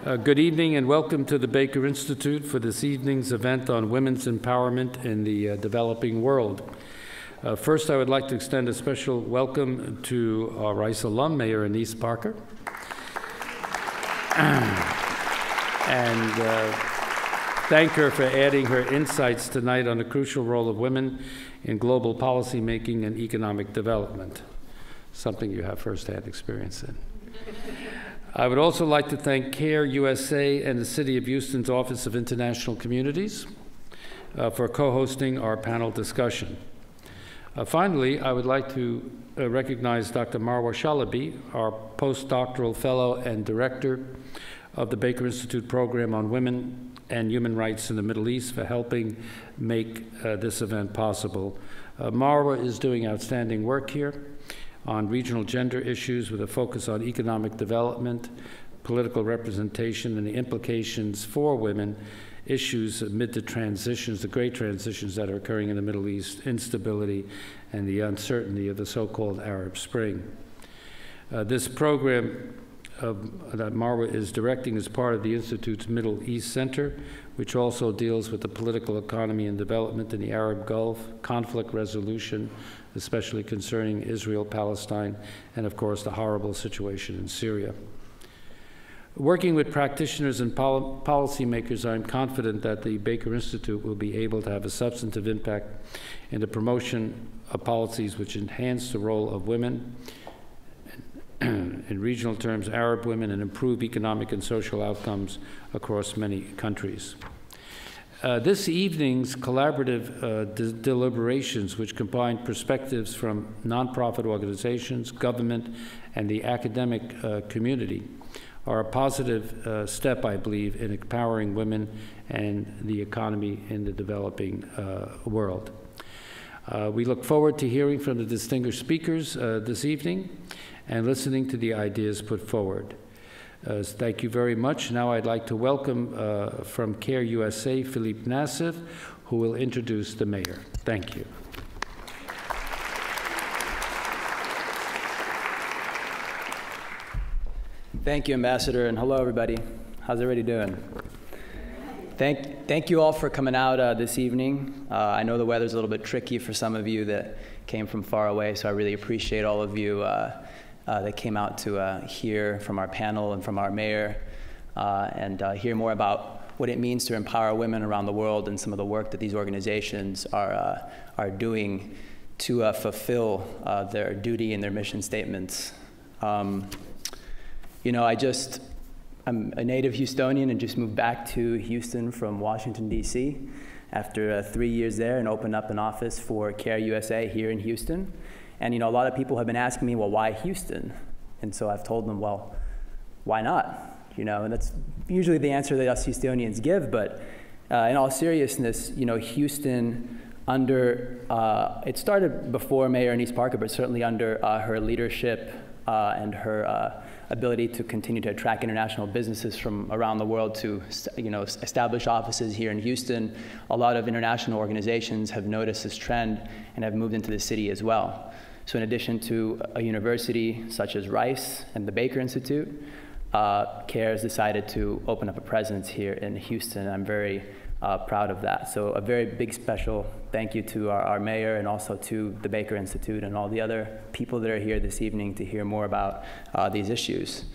Good evening and welcome to the Baker Institute for this evening's event on women's empowerment in the developing world. First, I would like to extend a special welcome to our Rice alum, Mayor Anise Parker. And thank her for adding her insights tonight on the crucial role of women in global policy making and economic development, something you have firsthand experience in. I would also like to thank CARE USA and the City of Houston's Office of International Communities for co-hosting our panel discussion. Finally, I would like to recognize Dr. Marwa Shalabi, our postdoctoral fellow and director of the Baker Institute Program on Women and Human Rights in the Middle East, for helping make this event possible. Marwa is doing outstanding work here on regional gender issues with a focus on economic development, political representation, and the implications for women, issues amid the transitions, the great transitions that are occurring in the Middle East, instability, and the uncertainty of the so-called Arab Spring. This program that Marwa is directing is part of the Institute's Middle East Center, which also deals with the political economy and development in the Arab Gulf, conflict resolution, especially concerning Israel, Palestine, and of course the horrible situation in Syria. Working with practitioners and policymakers, I'm confident that the Baker Institute will be able to have a substantive impact in the promotion of policies which enhance the role of women, in regional terms, Arab women, and improve economic and social outcomes across many countries. This evening's collaborative deliberations, which combine perspectives from nonprofit organizations, government, and the academic community, are a positive step, I believe, in empowering women and the economy in the developing world. We look forward to hearing from the distinguished speakers this evening and listening to the ideas put forward. Thank you very much. Now I'd like to welcome from CARE USA, Philippe Nassif, who will introduce the mayor. Thank you. Thank you, Ambassador, and hello, everybody. How's everybody doing? Thank you all for coming out this evening. I know the weather's a little bit tricky for some of you that came from far away, so I really appreciate all of you that came out to hear from our panel and from our mayor and hear more about what it means to empower women around the world and some of the work that these organizations are doing to fulfill their duty and their mission statements. You know, I'm a native Houstonian and just moved back to Houston from Washington, D.C. after 3 years there, and opened up an office for CARE USA here in Houston. And you know, a lot of people have been asking me, well, why Houston? And so I've told them, well, why not? You know, and that's usually the answer that us Houstonians give. But in all seriousness, you know, Houston it started before Mayor Anise Parker, but certainly under her leadership and her ability to continue to attract international businesses from around the world to, you know, establish offices here in Houston. A lot of international organizations have noticed this trend and have moved into the city as well. So in addition to a university such as Rice and the Baker Institute, CARE has decided to open up a presence here in Houston. I'm very proud of that. So a very big special thank you to our mayor and also to the Baker Institute and all the other people that are here this evening to hear more about these issues.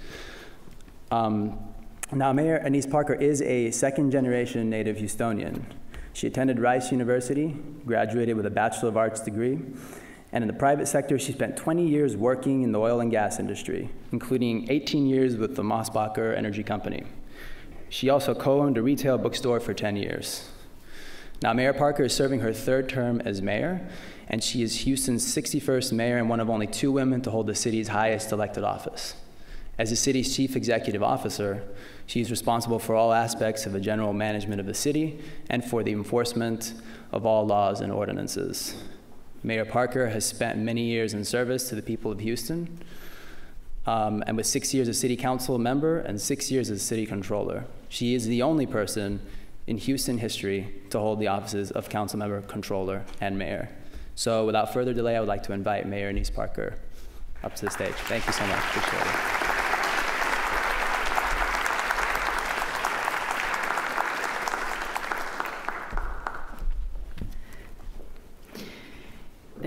Now, Mayor Anise Parker is a second-generation native Houstonian. She attended Rice University, graduated with a Bachelor of Arts degree, and in the private sector, she spent 20 years working in the oil and gas industry, including 18 years with the Mossbacher Energy Company. She also co-owned a retail bookstore for 10 years. Now, Mayor Parker is serving her third term as mayor, and she is Houston's 61st mayor and one of only 2 women to hold the city's highest elected office. As the city's chief executive officer, she is responsible for all aspects of the general management of the city and for the enforcement of all laws and ordinances. Mayor Parker has spent many years in service to the people of Houston, and with 6 years as city council member and 6 years as city controller. She is the only person in Houston history to hold the offices of council member, controller, and mayor. So without further delay, I would like to invite Mayor Anise Parker up to the stage. Thank you so much. Appreciate it.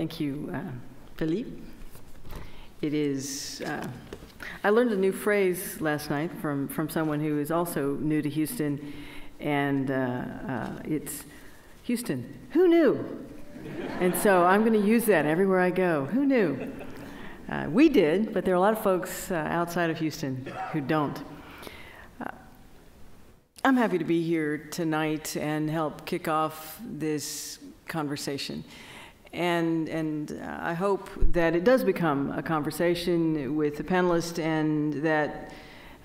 Thank you, Philippe. It is, I learned a new phrase last night from someone who is also new to Houston, and it's, Houston, who knew? And so I'm going to use that everywhere I go. Who knew? We did, but there are a lot of folks outside of Houston who don't. I'm happy to be here tonight and help kick off this conversation. And I hope that it does become a conversation with the panelists, and that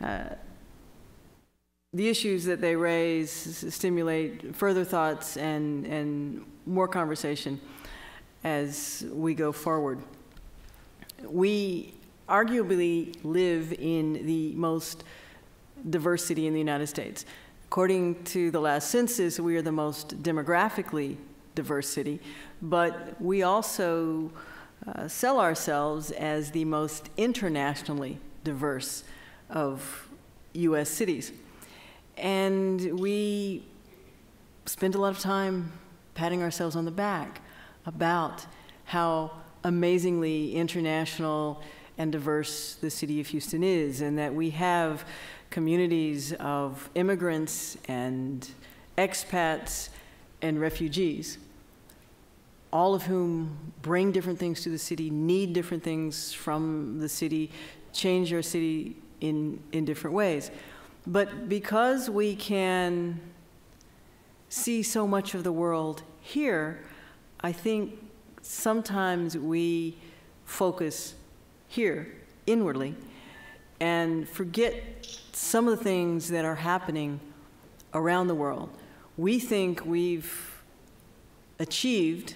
the issues that they raise stimulate further thoughts and more conversation as we go forward. We arguably live in the most diverse city in the United States. According to the last census, we are the most demographically diverse city, but we also sell ourselves as the most internationally diverse of U.S. cities. And we spend a lot of time patting ourselves on the back about how amazingly international and diverse the city of Houston is, and that we have communities of immigrants and expats and refugees, all of whom bring different things to the city, need different things from the city, change our city in different ways. But because we can see so much of the world here, I think sometimes we focus here inwardly and forget some of the things that are happening around the world. We think we've achieved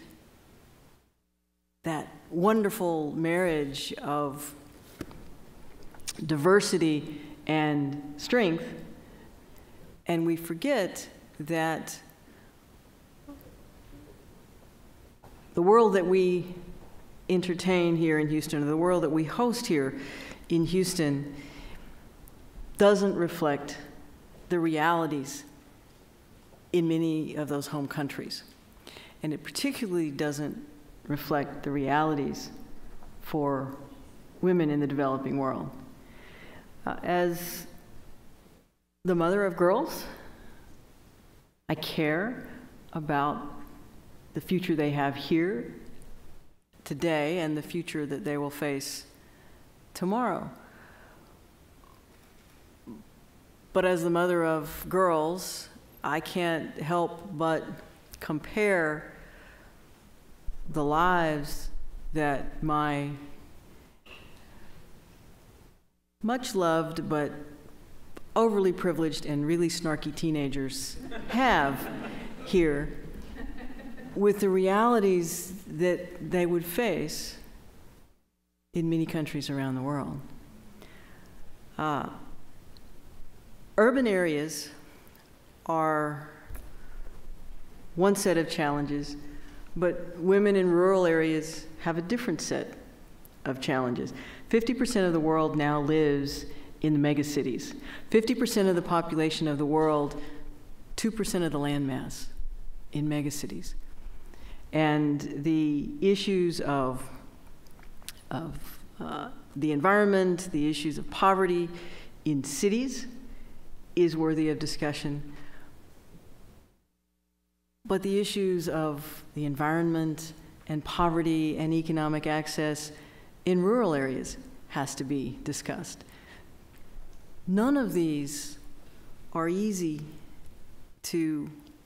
that wonderful marriage of diversity and strength, and we forget that the world that we entertain here in Houston, or the world that we host here in Houston, doesn't reflect the realities in many of those home countries. And it particularly doesn't reflect the realities for women in the developing world. As the mother of girls, I care about the future they have here today and the future that they will face tomorrow. But as the mother of girls, I can't help but compare the lives that my much loved but overly privileged and really snarky teenagers have here with the realities that they would face in many countries around the world. Urban areas are one set of challenges, but women in rural areas have a different set of challenges. 50% of the world now lives in the megacities. 50% of the population of the world, 2% of the landmass in megacities. And the issues of the environment, the issues of poverty in cities is worthy of discussion. But the issues of the environment and poverty and economic access in rural areas has to be discussed. None of these are easy to,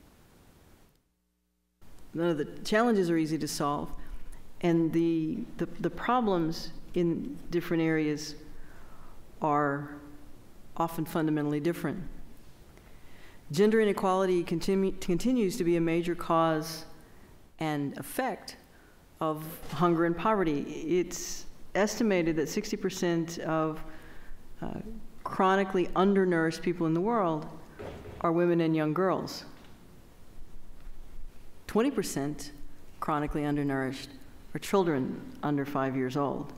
none of the challenges are easy to solve, and the problems in different areas are often fundamentally different. Gender inequality continues to be a major cause and effect of hunger and poverty. It's estimated that 60% of chronically undernourished people in the world are women and young girls. 20% chronically undernourished are children under 5 years old.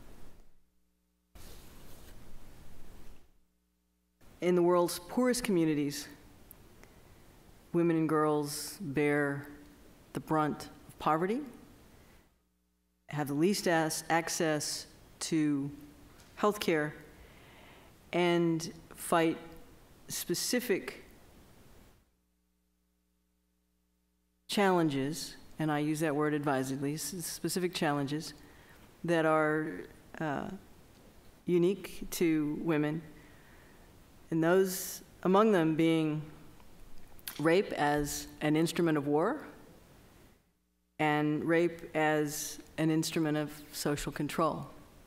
In the world's poorest communities, women and girls bear the brunt of poverty have the least access to health care, and fight specific challenges, and I use that word advisedly, specific challenges that are unique to women, and those among them being rape as an instrument of war and rape as an instrument of social control.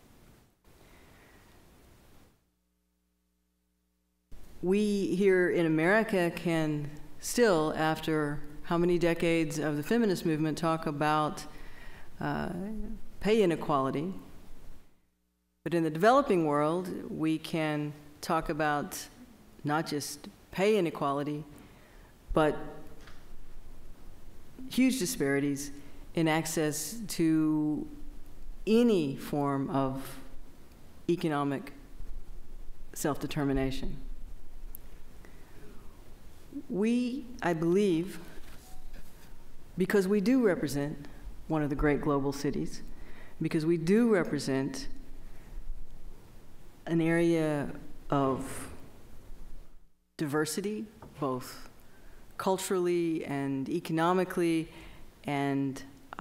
We here in America can still, after how many decades of the feminist movement, talk about pay inequality. But in the developing world, we can talk about not just pay inequality, but huge disparities in access to any form of economic self-determination. We, I believe, because we do represent one of the great global cities, because we do represent an area of diversity, both culturally and economically and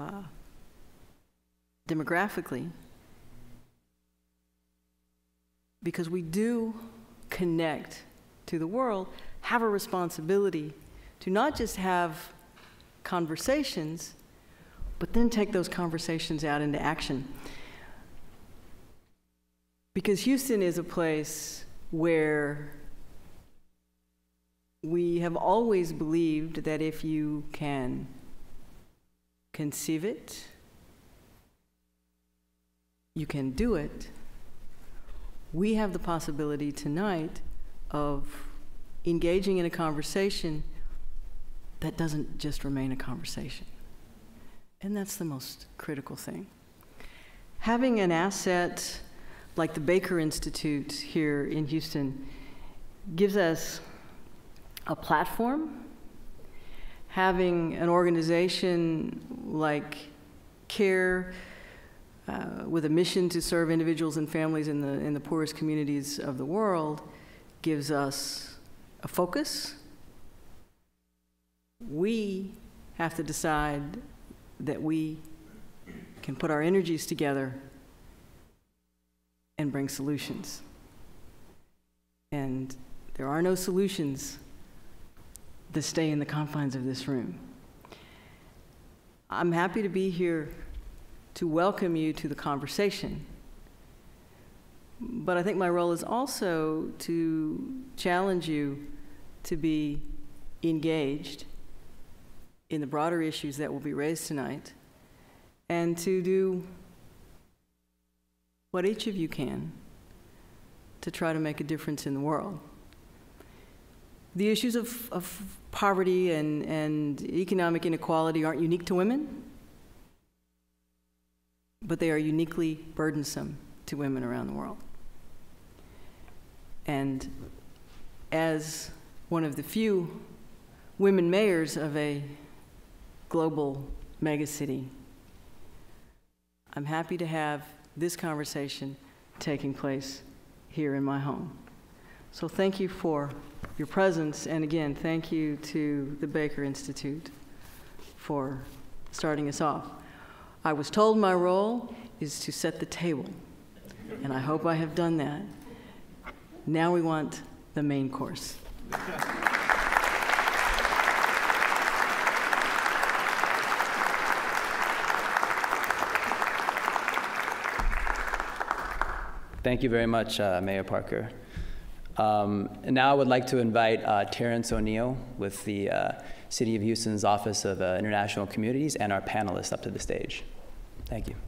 demographically, because we do connect to the world, have a responsibility to not just have conversations, but then take those conversations out into action. Because Houston is a place where we have always believed that if you can conceive it, you can do it. We have the possibility tonight of engaging in a conversation that doesn't just remain a conversation. And that's the most critical thing. Having an asset like the Baker Institute here in Houston gives us a platform. Having an organization like CARE with a mission to serve individuals and families in the poorest communities of the world gives us a focus. We have to decide that we can put our energies together and bring solutions. And there are no solutions that stay in the confines of this room. I'm happy to be here to welcome you to the conversation. But I think my role is also to challenge you to be engaged in the broader issues that will be raised tonight, and to do what each of you can to try to make a difference in the world. The issues of poverty and economic inequality aren't unique to women, but they are uniquely burdensome to women around the world. And as one of the few women mayors of a global megacity, I'm happy to have this conversation taking place here in my home. So thank you for your presence, and again, thank you to the Baker Institute for starting us off. I was told my role is to set the table, and I hope I have done that. Now we want the main course. Thank you very much, Mayor Parker. And now I would like to invite Terrence O'Neill with the City of Houston's Office of International Communities and our panelists up to the stage. Thank you.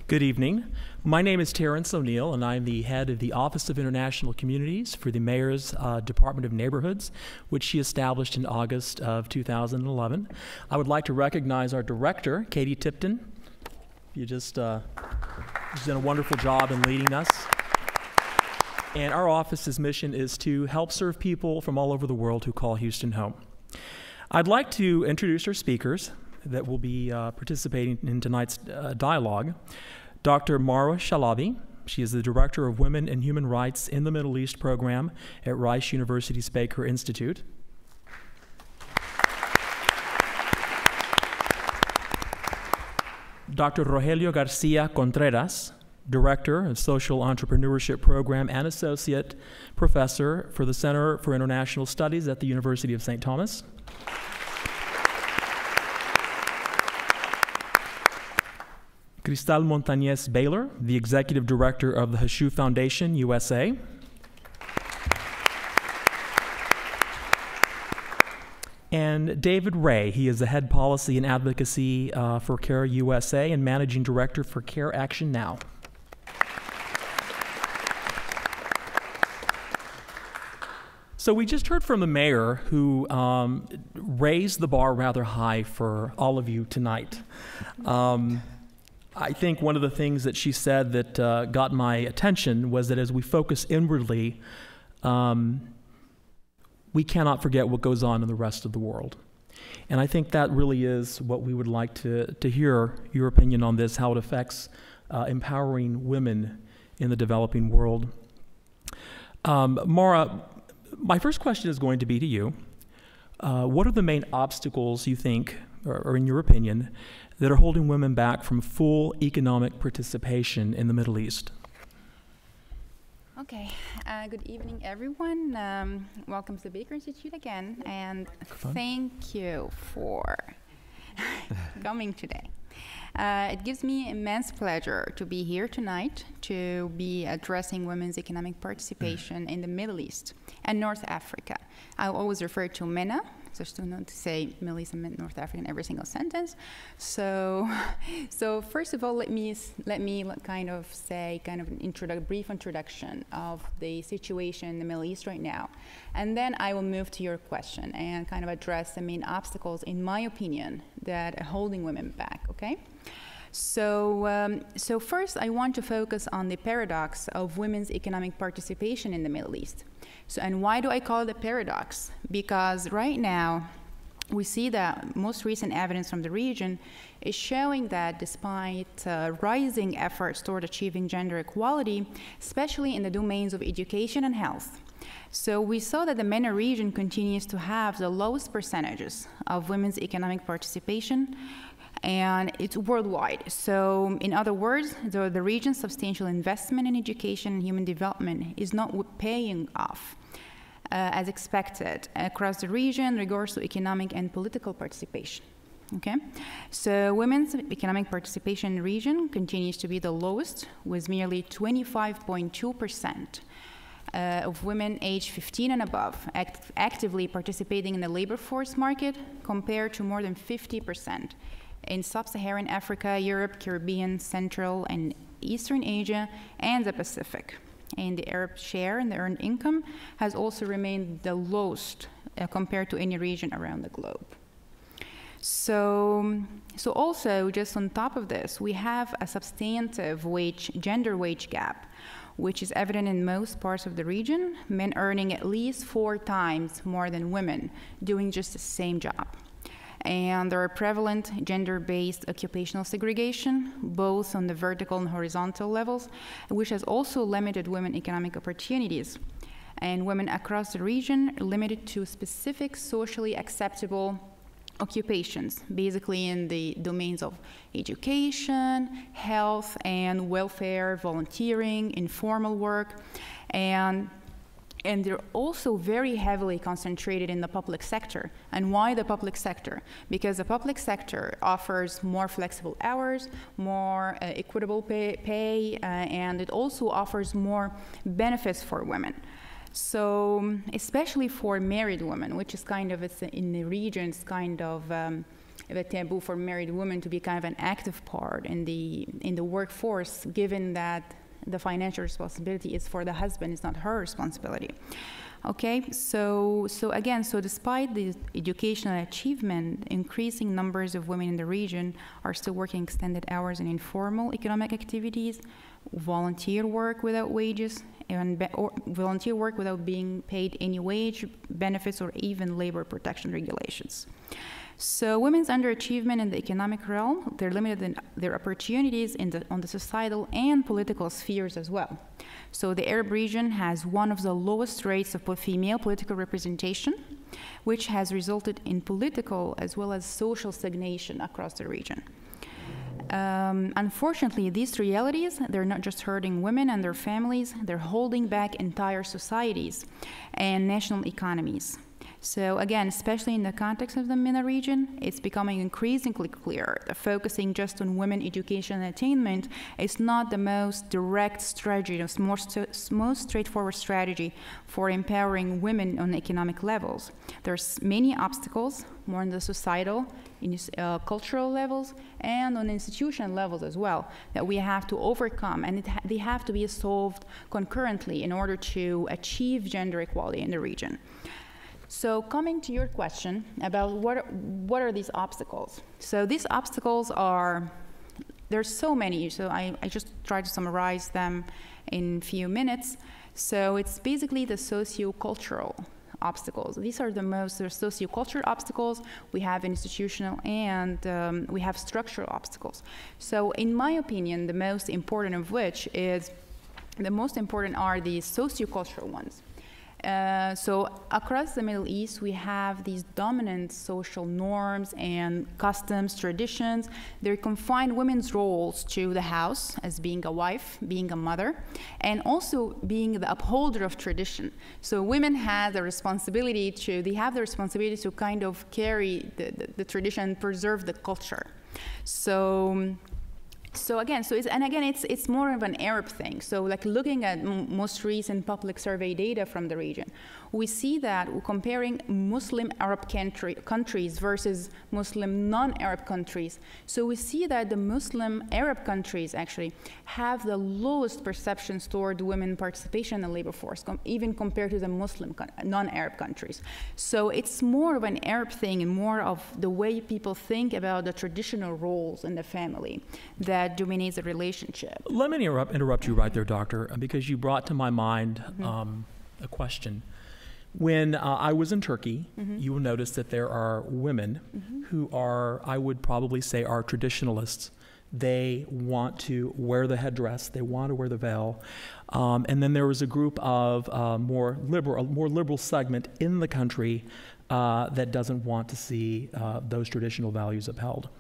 Good evening. My name is Terrence O'Neill, and I'm the head of the Office of International Communities for the Mayor's Department of Neighborhoods, which she established in August of 2011. I would like to recognize our director, Katie Tipton. You just she's done a wonderful job in leading us. And our office's mission is to help serve people from all over the world who call Houston home. I'd like to introduce our speakers that will be participating in tonight's dialogue. Dr. Mara Shalabi. She is the Director of Women and Human Rights in the Middle East program at Rice University's Baker Institute. Dr. Rogelio Garcia-Contreras, Director of Social Entrepreneurship Program and Associate Professor for the Center for International Studies at the University of St. Thomas. Cristal Montañez Baylor, the Executive Director of the Hashu Foundation, USA. And David Ray, he is the Head Policy and Advocacy for CARE USA and Managing Director for CARE Action Now. So we just heard from the mayor who raised the bar rather high for all of you tonight. I think one of the things that she said that got my attention was that as we focus inwardly, we cannot forget what goes on in the rest of the world. And I think that really is what we would like to hear your opinion on this, how it affects empowering women in the developing world. Mara, my first question is going to be to you. What are the main obstacles you think, or in your opinion, that are holding women back from full economic participation in the Middle East? Okay, good evening, everyone. Welcome to the Baker Institute again, and thank you for coming today. It gives me immense pleasure to be here tonight to be addressing women's economic participation in the Middle East and North Africa. I always refer to MENA, so just not to say Middle East and North Africa in every single sentence. So first of all, let me kind of say an brief introduction of the situation in the Middle East right now, and then I will move to your question and kind of address the main obstacles, in my opinion, that are holding women back. Okay. So first, I want to focus on the paradox of women's economic participation in the Middle East. So, and why do I call it a paradox? Because right now, we see that most recent evidence from the region is showing that despite rising efforts toward achieving gender equality, especially in the domains of education and health, so we saw that the MENA region continues to have the lowest percentages of women's economic participation, and it's worldwide. So in other words, the region's substantial investment in education and human development is not paying off as expected across the region in regards to economic and political participation. Okay, so women's economic participation in the region continues to be the lowest, with merely 25.2% of women aged 15 and above actively participating in the labor force market, compared to more than 50% in sub-Saharan Africa, Europe, Caribbean, Central and Eastern Asia, and the Pacific. And the Arab share in the earned income has also remained the lowest compared to any region around the globe. So also, just on top of this, we have a substantive gender wage gap, which is evident in most parts of the region, men earning at least 4 times more than women doing just the same job. And there are prevalent gender-based occupational segregation, both on the vertical and horizontal levels, which has also limited women economic opportunities. And women across the region are limited to specific socially acceptable occupations, basically in the domains of education, health and welfare, volunteering, informal work, and they're also very heavily concentrated in the public sector. And why the public sector? Because the public sector offers more flexible hours, more equitable pay, and it also offers more benefits for women. So especially for married women, which is kind of, in the region, it's kind of a taboo for married women to be kind of an active part in the workforce, given that the financial responsibility is for the husband, it's not her responsibility. Okay, so despite the educational achievement, increasing numbers of women in the region are still working extended hours in informal economic activities, volunteer work without wages, or volunteer work without being paid any wage, benefits, or even labor protection regulations. So women's underachievement in the economic realm, they're limited in their opportunities on the societal and political spheres as well. So the Arab region has one of the lowest rates of female political representation, which has resulted in political as well as social stagnation across the region. Unfortunately, these realities, they're not just hurting women and their families, they're holding back entire societies and national economies. So again, especially in the context of the MENA region, it's becoming increasingly clear that focusing just on women education and attainment is not the most direct strategy, the most straightforward strategy for empowering women on economic levels. There's many obstacles, more on the societal, cultural levels, and on institutional levels as well, that we have to overcome, and they have to be solved concurrently in order to achieve gender equality in the region. So coming to your question about what are these obstacles? So these obstacles are, there's so many, so I just try to summarize them in a few minutes. So it's basically the socio-cultural obstacles. These are the socio-cultural obstacles. We have institutional and we have structural obstacles. So in my opinion, the most important are the socio-cultural ones. So across the Middle East, we have these dominant social norms and customs, traditions. They confine women's roles to the house as being a wife, being a mother, and also being the upholder of tradition. So women have the responsibility to kind of carry the tradition, preserve the culture. So again, it's more of an Arab thing. So like looking at most recent public survey data from the region, we see that comparing Muslim Arab countries versus Muslim non-Arab countries. So we see that the Muslim Arab countries actually have the lowest perceptions toward women participation in the labor force, even compared to the Muslim non-Arab countries. So it's more of an Arab thing and more of the way people think about the traditional roles in the family that dominates the relationship. Let me interrupt you right there, Doctor, because you brought to my mind a question. When I was in Turkey, you will notice that there are women who are, I would probably say, are traditionalists. They want to wear the headdress, they want to wear the veil. And then there was a group of more liberal segment in the country that doesn't want to see those traditional values upheld.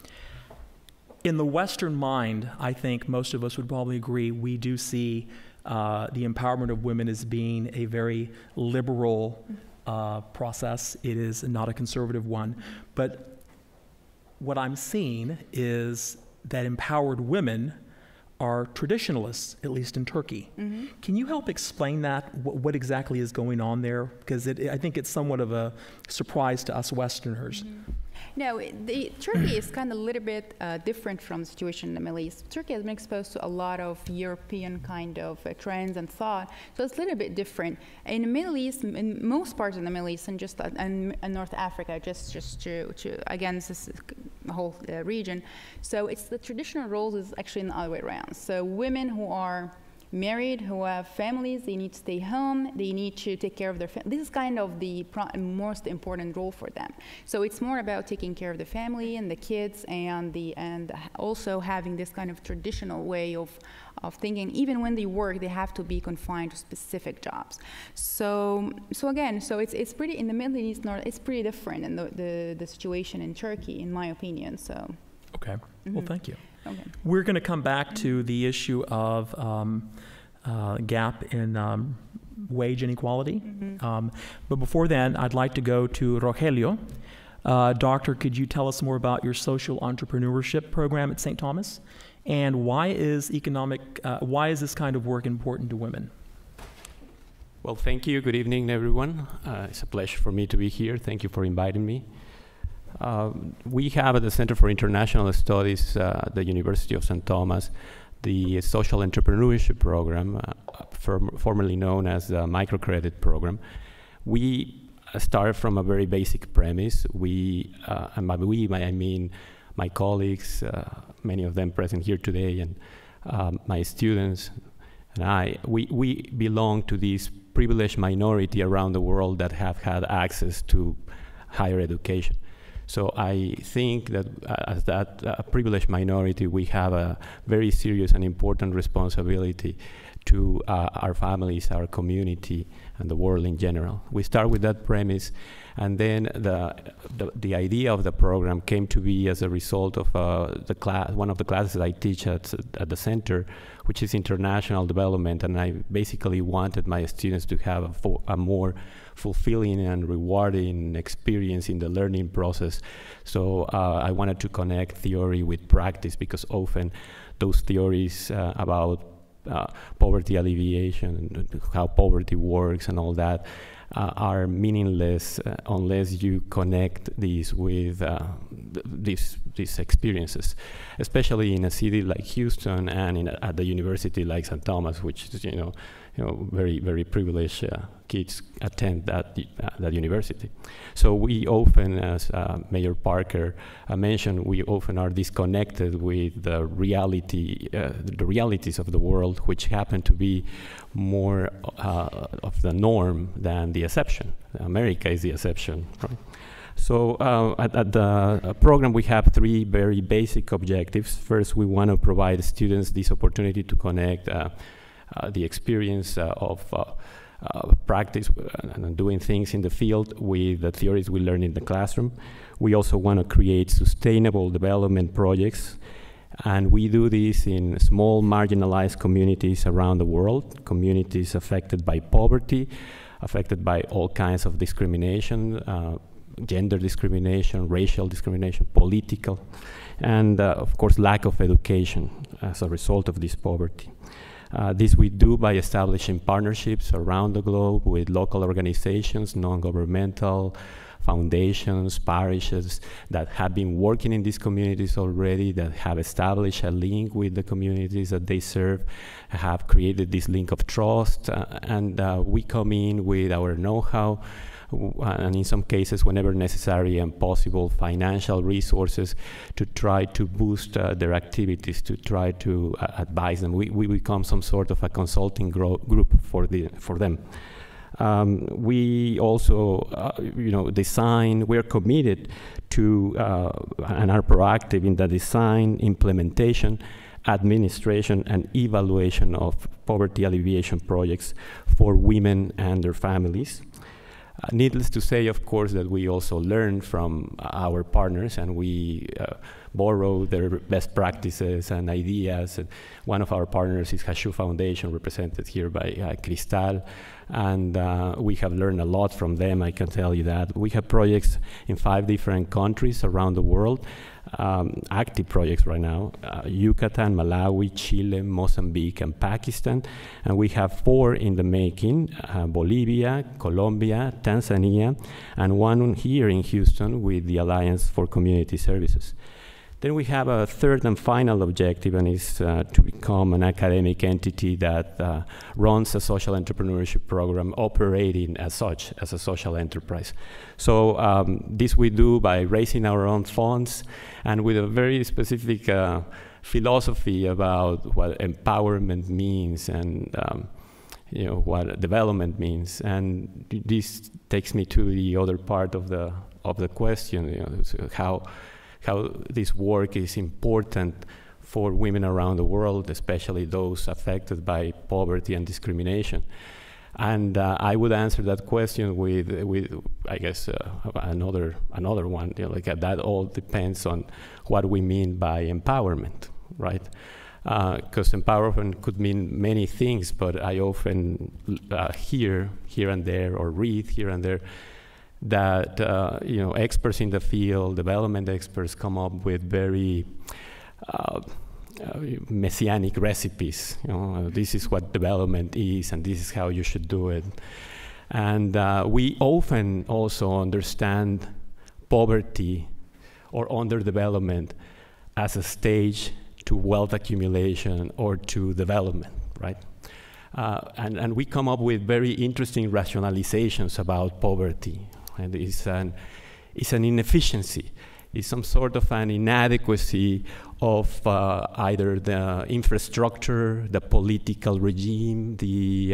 In the Western mind, I think most of us would probably agree, we do see the empowerment of women as being a very liberal process. It is not a conservative one. But what I'm seeing is that empowered women are traditionalists, at least in Turkey. Can you help explain that, what exactly is going on there? Because I think it's somewhat of a surprise to us Westerners. No, Turkey is kind of a little bit different from the situation in the Middle East. Turkey has been exposed to a lot of European kind of trends and thought, so it's a little bit different. In the Middle East, in most parts of the Middle East, and just in North Africa, just to again, this is the whole region. So it's the traditional roles is actually in the other way around. So women who are married, who have families, they need to stay home, they need to take care of their family. This is kind of the most important role for them. So it's more about taking care of the family and the kids, and also having this kind of traditional way of thinking. Even when they work, they have to be confined to specific jobs. So it's pretty, in the Middle East, it's pretty different in the situation in Turkey, in my opinion. So. Okay. Well, thank you. Okay. We're going to come back to the issue of gap in wage inequality. But before then, I'd like to go to Rogelio. Doctor, could you tell us more about your social entrepreneurship program at St. Thomas? And why is this kind of work important to women? Well, thank you. Good evening, everyone. It's a pleasure for me to be here. Thank you for inviting me. We have at the Center for International Studies at the University of St. Thomas the Social Entrepreneurship Program, formerly known as the Microcredit Program. We start from a very basic premise. And by we, I mean my colleagues, many of them present here today, and my students and we belong to this privileged minority around the world that have had access to higher education. So I think that as that privileged minority, we have a very serious and important responsibility to our families, our community, and the world in general. We start with that premise, and then the idea of the program came to be as a result of one of the classes I teach at the center, which is international development, and I basically wanted my students to have a more fulfilling and rewarding experience in the learning process. So I wanted to connect theory with practice, because often those theories about poverty alleviation, and how poverty works and all that, are meaningless unless you connect these with these experiences, especially in a city like Houston and at the university like St. Thomas, which is very, very privileged kids attend that university. So we often, as Mayor Parker mentioned, we often are disconnected with the realities of the world, which happen to be more of the norm than the exception. America is the exception, right? So at the program, we have three very basic objectives. First, we want to provide students this opportunity to connect the experience of practice and doing things in the field with the theories we learn in the classroom. We also want to create sustainable development projects, and we do this in small marginalized communities around the world, communities affected by poverty, affected by all kinds of discrimination, gender discrimination, racial discrimination, political, and of course lack of education as a result of this poverty. This we do by establishing partnerships around the globe with local organizations, non-governmental foundations, parishes that have been working in these communities already, that have established a link with the communities that they serve, have created this link of trust, and we come in with our know-how, and in some cases, whenever necessary and possible, financial resources to try to boost their activities, to try to advise them. We become some sort of a consulting group for them. We also, design. We're committed to and are proactive in the design, implementation, administration, and evaluation of poverty alleviation projects for women and their families. Needless to say, of course, that we also learn from our partners, and we borrow their best practices and ideas. And one of our partners is Hashu Foundation, represented here by Cristal, and we have learned a lot from them, I can tell you that. We have projects in 5 different countries around the world, active projects right now, Yucatan, Malawi, Chile, Mozambique, and Pakistan. And we have 4 in the making, Bolivia, Colombia, Tanzania, and one here in Houston with the Alliance for Community Services. Then we have a third and final objective, and is to become an academic entity that runs a social entrepreneurship program operating as such, as a social enterprise. So this we do by raising our own funds and with a very specific philosophy about what empowerment means and what development means. And this takes me to the other part of the question, how this work is important for women around the world, especially those affected by poverty and discrimination. And I would answer that question with I guess another one. That all depends on what we mean by empowerment, right? Because empowerment could mean many things, but I often hear here and there, or read here and there, that experts in the field, development experts, come up with very messianic recipes. This is what development is, and this is how you should do it. And we often also understand poverty or underdevelopment as a stage to wealth accumulation or to development, right? And we come up with very interesting rationalizations about poverty. And it's an inefficiency. It's some sort of an inadequacy of either the infrastructure, the political regime, the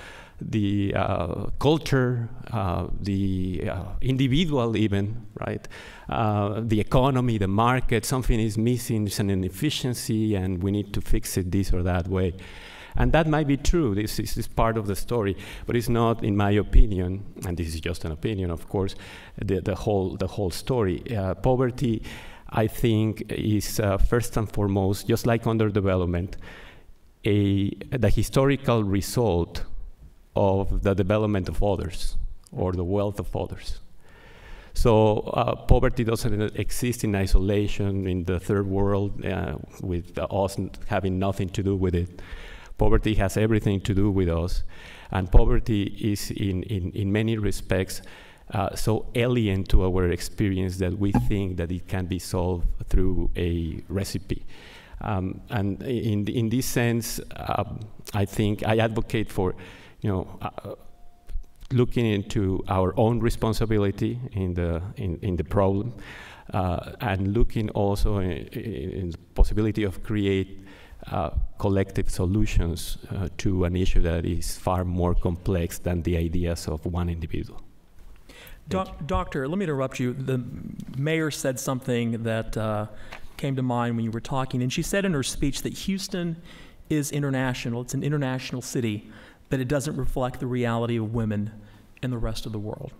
culture, the individual even, right? The economy, the market, something is missing, it's an inefficiency, and we need to fix it this or that way. And that might be true, this is part of the story, but it's not, in my opinion, and this is just an opinion, of course, the whole story. Poverty, I think, is first and foremost, just like underdevelopment, the historical result of the development of others, or the wealth of others. So poverty doesn't exist in isolation in the third world with us having nothing to do with it. Poverty has everything to do with us, and poverty is in many respects so alien to our experience that we think that it can be solved through a recipe. And in this sense, I think I advocate for, looking into our own responsibility in the problem, and looking also in the possibility of create collective solutions to an issue that is far more complex than the ideas of one individual. Doctor, let me interrupt you. The mayor said something that came to mind when you were talking, and she said in her speech that Houston is international. It's an international city, but it doesn't reflect the reality of women in the rest of the world.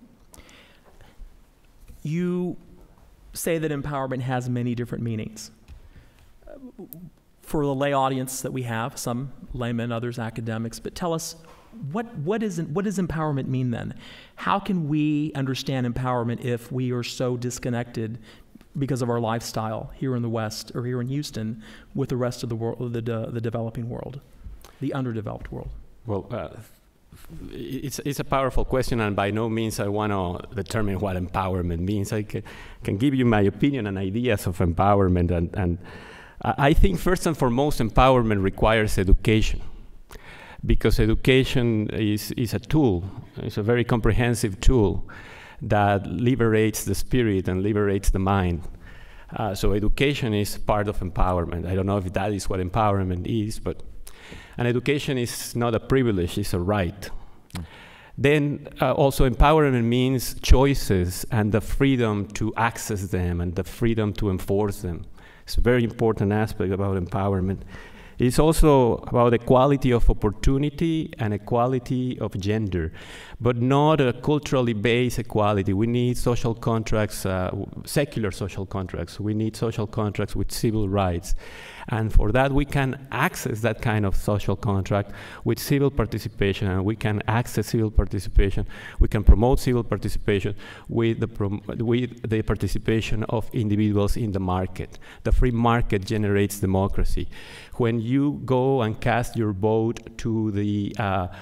You say that empowerment has many different meanings. For the lay audience that we have, some laymen, others academics, but tell us, what does empowerment mean then? How can we understand empowerment if we are so disconnected because of our lifestyle here in the West or here in Houston with the rest of the world, the developing world, the underdeveloped world? Well, it's a powerful question, and by no means I want to determine what empowerment means. I can give you my opinion and ideas of empowerment, and I think first and foremost empowerment requires education, because education is a tool. It's a very comprehensive tool that liberates the spirit and liberates the mind. So education is part of empowerment. I don't know if that is what empowerment is, but and education is not a privilege, it's a right. Then also empowerment means choices and the freedom to access them and the freedom to enforce them. It's a very important aspect about empowerment. It's also about equality of opportunity and equality of gender, but not a culturally based equality. We need social contracts, secular social contracts. We need social contracts with civil rights. And for that, we can access that kind of social contract with civil participation, and we can access civil participation. We can promote civil participation with the participation of individuals in the market. The free market generates democracy. When you go and cast your vote to the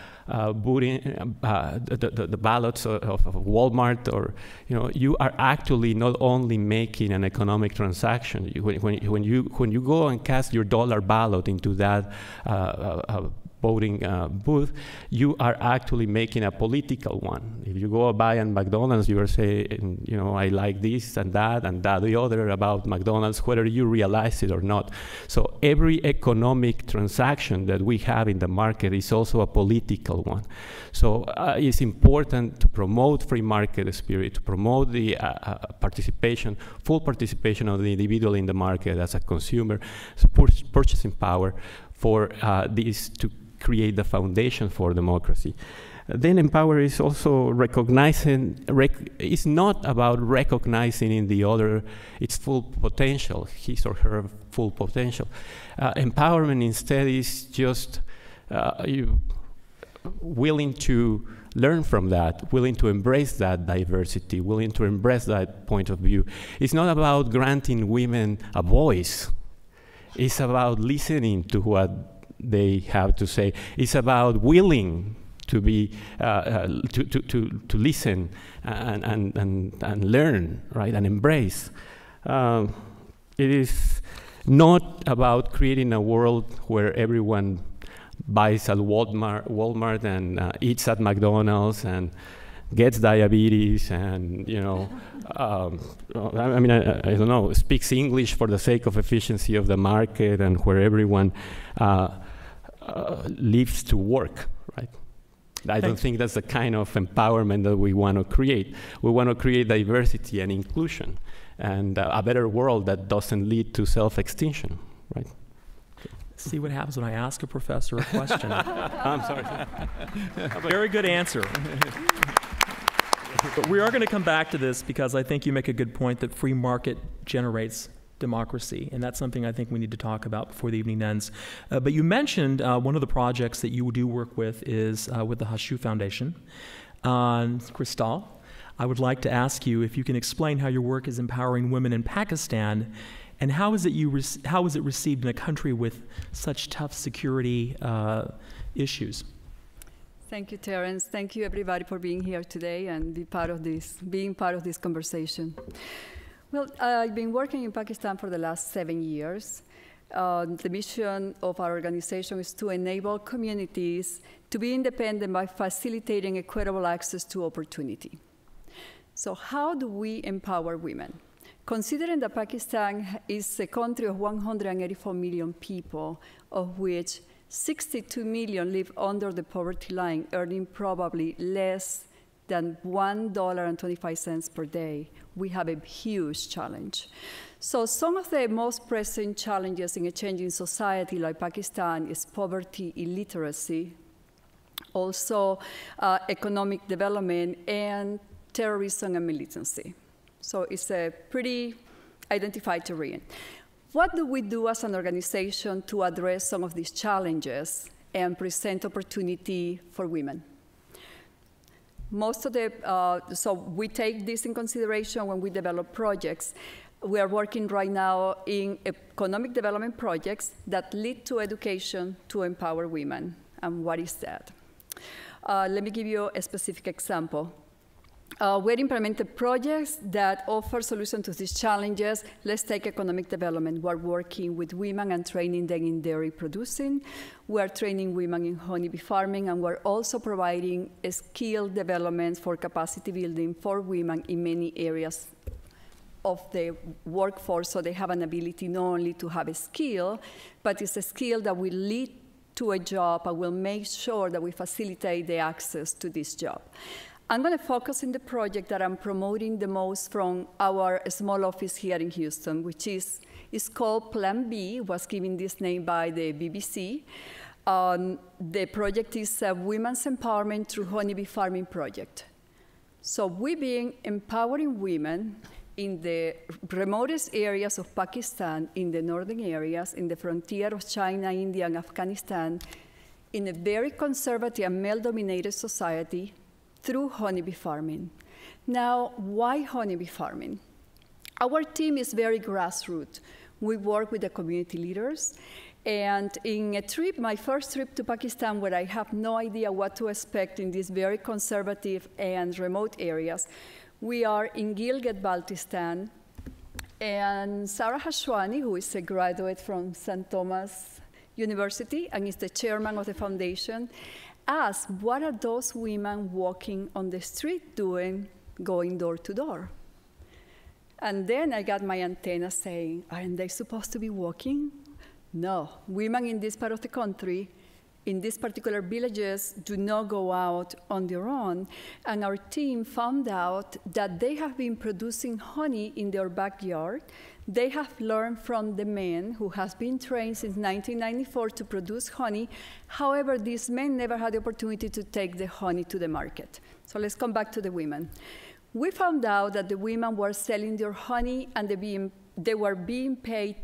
the ballots of Walmart, or you are actually not only making an economic transaction. When you go and cast your dollar ballot into that voting booth, you are actually making a political one. If you go buy at McDonald's, you are saying, I like this and that the other about McDonald's, whether you realize it or not. So every economic transaction that we have in the market is also a political one. So it's important to promote free market spirit, to promote the participation, full participation of the individual in the market as a consumer, purchasing power for this to create the foundation for democracy. Then empower is also recognizing, it's not about recognizing in the other its full potential, his or her full potential. Empowerment instead is just you willing to learn from that, willing to embrace that diversity, willing to embrace that point of view. It's not about granting women a voice. It's about listening to what they have to say. It's about willing to be to listen and learn, right, and embrace. it is not about creating a world where everyone buys at Walmart and eats at McDonald's and gets diabetes and, you know, I mean, I don't know, speaks English for the sake of efficiency of the market, and where everyone lives to work, right? I don't think that's the kind of empowerment that we want to create. We want to create diversity and inclusion and a better world that doesn't lead to self-extinction, right? See what happens when I ask a professor a question. I'm sorry. Very good answer. But we are going to come back to this because I think you make a good point that free market generates democracy, and that's something I think we need to talk about before the evening ends. But you mentioned one of the projects that you do work with is with the Hashu Foundation. Cristal, I would like to ask you if you can explain how your work is empowering women in Pakistan, and how is it received in a country with such tough security issues? Thank you, Terence. Thank you, everybody, for being here today and being part of this conversation. Well, I've been working in Pakistan for the last 7 years. The mission of our organization is to enable communities to be independent by facilitating equitable access to opportunity. So how do we empower women? Considering that Pakistan is a country of 184 million people, of which 62 million live under the poverty line, earning probably less than $1.25 per day, we have a huge challenge. So some of the most pressing challenges in a changing society like Pakistan is poverty, illiteracy, also economic development, and terrorism and militancy. So it's a pretty identified terrain. What do we do as an organization to address some of these challenges and present opportunity for women? So we take this in consideration when we develop projects. We are working right now in economic development projects that lead to education to empower women. And what is that? Let me give you a specific example. We're implementing projects that offer solutions to these challenges. Let's take economic development. We're working with women and training them in dairy producing. We're training women in honeybee farming, and we're also providing a skill development for capacity building for women in many areas of the workforce, so they have an ability not only to have a skill, but it's a skill that will lead to a job and will make sure that we facilitate the access to this job. I'm going to focus in the project that I'm promoting the most from our small office here in Houston, which is called Plan B. It was given this name by the BBC. The project is a women's empowerment through honeybee farming project. So we've been empowering women in the remotest areas of Pakistan, in the northern areas, in the frontier of China, India, and Afghanistan, in a very conservative and male-dominated society, through honeybee farming. Now, why honeybee farming? Our team is very grassroots. We work with the community leaders. And in a trip, my first trip to Pakistan, where I have no idea what to expect in these very conservative and remote areas, we are in Gilgit-Baltistan. And Sarah Hashwani, who is a graduate from St. Thomas University and is the chairman of the foundation, asked, what are those women walking on the street doing, going door to door? And then I got my antenna saying, aren't they supposed to be walking? No, women in this part of the country, in these particular villages, do not go out on their own. And our team found out that they have been producing honey in their backyard. They have learned from the men who has been trained since 1994 to produce honey. However, these men never had the opportunity to take the honey to the market. So let's come back to the women. We found out that the women were selling their honey and they were being paid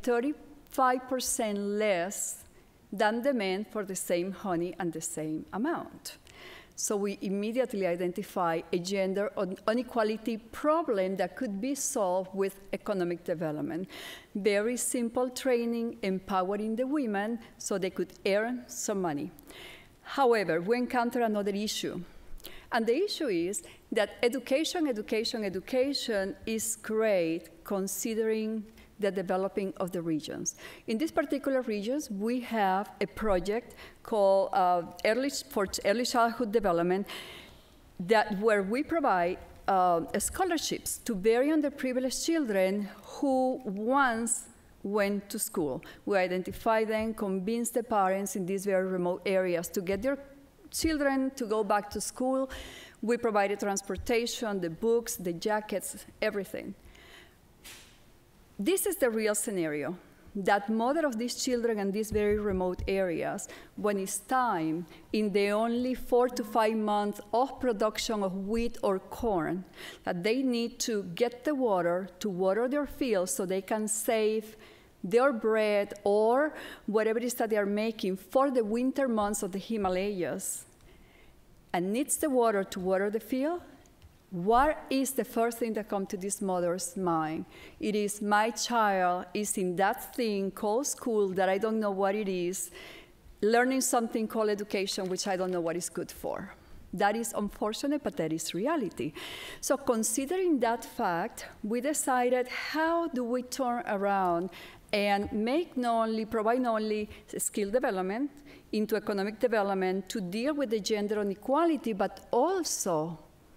35% less than the men for the same honey and the same amount. So we immediately identify a gender inequality problem that could be solved with economic development. Very simple training, empowering the women so they could earn some money. However, we encounter another issue. And the issue is that education is great considering the developing of the regions. In these particular regions, we have a project called for Early Childhood Development where we provide scholarships to very underprivileged children who once went to school. We identify them, convince the parents in these very remote areas to get their children to go back to school. We provided transportation, the books, the jackets, everything. This is the real scenario. That mother of these children in these very remote areas, when it's time, in the only 4 to 5 months of production of wheat or corn, that they need to get the water to water their fields so they can save their bread or whatever it is that they are making for the winter months of the Himalayas, and needs the water to water the field, what is the first thing that comes to this mother's mind? It is, my child is in that thing called school that I don't know what it is, learning something called education, which I don't know what it's good for. That is unfortunate, but that is reality. So considering that fact, we decided, how do we turn around and provide not only skill development into economic development to deal with the gender inequality, but also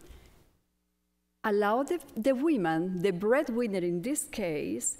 allow the women, the breadwinner in this case,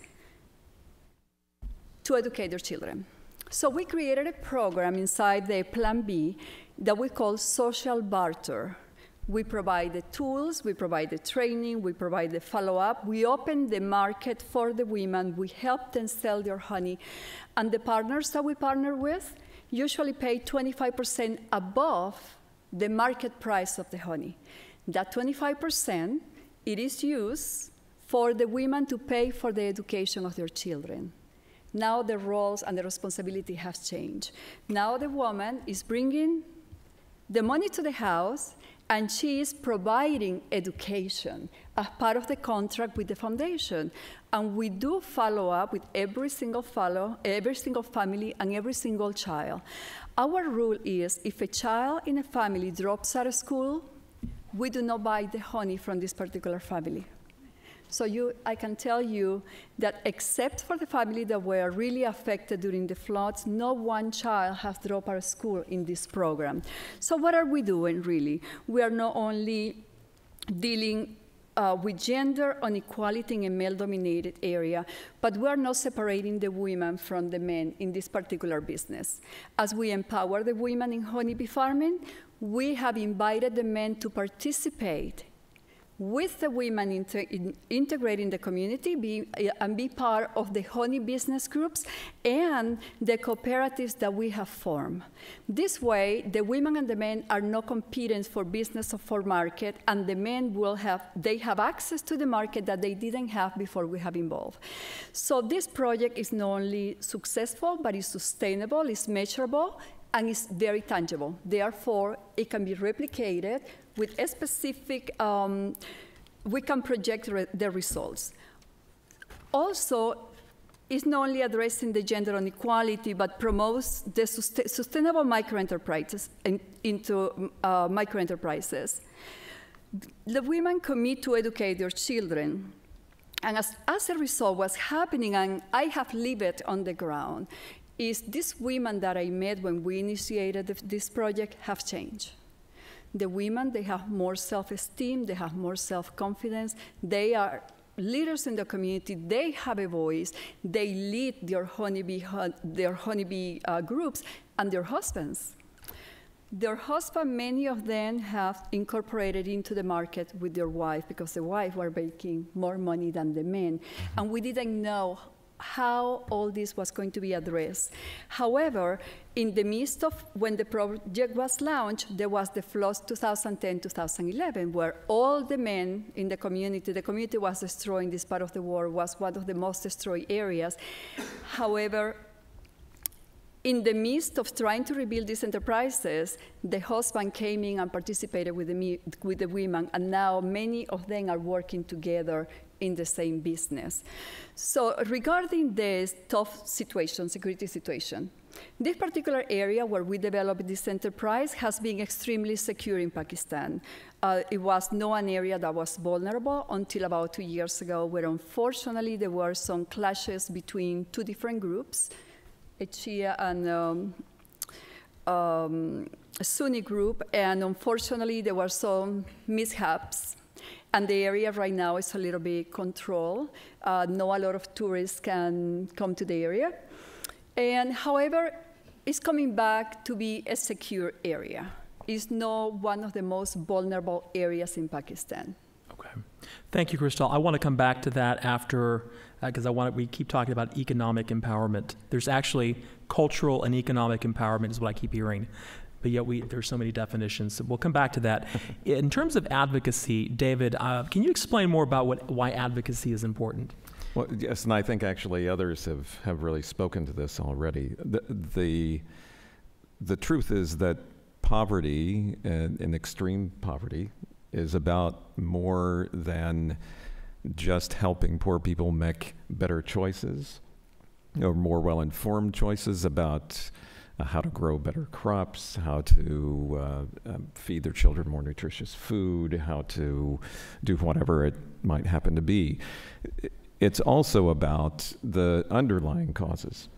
to educate their children. So we created a program inside the Plan B that we call social barter. We provide the tools, we provide the training, we provide the follow-up. We open the market for the women. We help them sell their honey. And the partners that we partner with usually pay 25% above the market price of the honey. That 25%, it is used for the women to pay for the education of their children. Now the roles and the responsibility have changed. Now the woman is bringing the money to the house, and she is providing education as part of the contract with the foundation. And we do follow up with every single family and every single child. Our rule is, if a child in a family drops out of school, we do not buy the honey from this particular family. So I can tell you that except for the family that were really affected during the floods, no one child has dropped out of school in this program. So what are we doing, really? We are not only dealing with gender inequality in a male-dominated area, but we are not separating the women from the men in this particular business. As we empower the women in honeybee farming, we have invited the men to participate with the women integrating the community and be part of the honey business groups and the cooperatives that we have formed. This way, the women and the men are not competing for business or for market, and the men have access to the market that they didn't have before we have involved. So this project is not only successful, but it's sustainable, it's measurable, and it's very tangible. Therefore, it can be replicated with a specific, we can project the results. Also, it's not only addressing the gender inequality, but promotes the sustainable microenterprises into microenterprises. The women commit to educate their children. And as a result, what's happening, and I have lived it on the ground, is these women that I met when we initiated this project have changed. The women, they have more self-esteem, they have more self-confidence, they are leaders in the community, they have a voice, they lead their honeybee groups, and their husbands. Their husband, many of them have incorporated into the market with their wife because the wife were making more money than the men, and we didn't know how all this was going to be addressed. However, in the midst of when the project was launched, there was the floods 2010-2011, where all the men in the community was destroyed in this part of the world, was one of the most destroyed areas. However, in the midst of trying to rebuild these enterprises, the husband came in and participated with the women, and now many of them are working together in the same business. So regarding this tough situation, security situation, This particular area where we developed this enterprise has been extremely secure in Pakistan. It was not an area that was vulnerable until about 2 years ago, where unfortunately there were some clashes between two different groups, a Shia and a Sunni group, and unfortunately there were some mishaps. And the area right now is a little bit controlled. Not a lot of tourists can come to the area. And however, it's coming back to be a secure area. It's not one of the most vulnerable areas in Pakistan. Okay. Thank you, Crystal. I want to come back to that after, because we keep talking about economic empowerment. There's actually cultural and economic empowerment is what I keep hearing. But yet there's so many definitions. So we'll come back to that. In terms of advocacy, David, can you explain more about why advocacy is important? Well, yes, and I think actually others have really spoken to this already. The truth is that poverty, and extreme poverty, is about more than just helping poor people make better choices, or more well-informed choices about how to grow better crops, how to feed their children more nutritious food, how to do whatever it might happen to be. It's also about the underlying causes,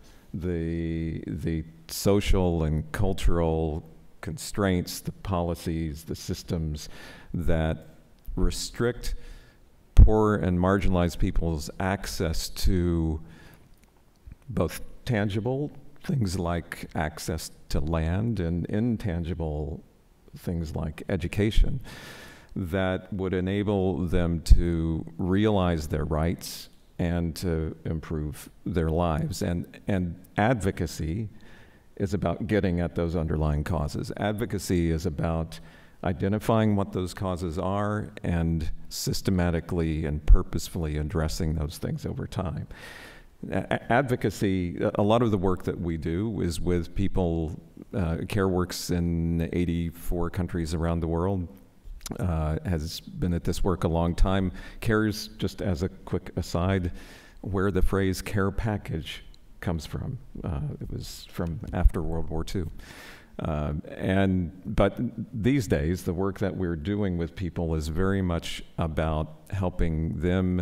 the social and cultural constraints, the policies, the systems that restrict poor and marginalized people's access to both tangible things like access to land and intangible things like education that would enable them to realize their rights and to improve their lives. And advocacy is about getting at those underlying causes. Advocacy is about identifying what those causes are and systematically and purposefully addressing those things over time. Advocacy, a lot of the work that we do is with people. CARE works in 84 countries around the world, has been at this work a long time. CARE's, just as a quick aside, where the phrase care package comes from. It was from after World War II. But these days, the work that we're doing with people is very much about helping them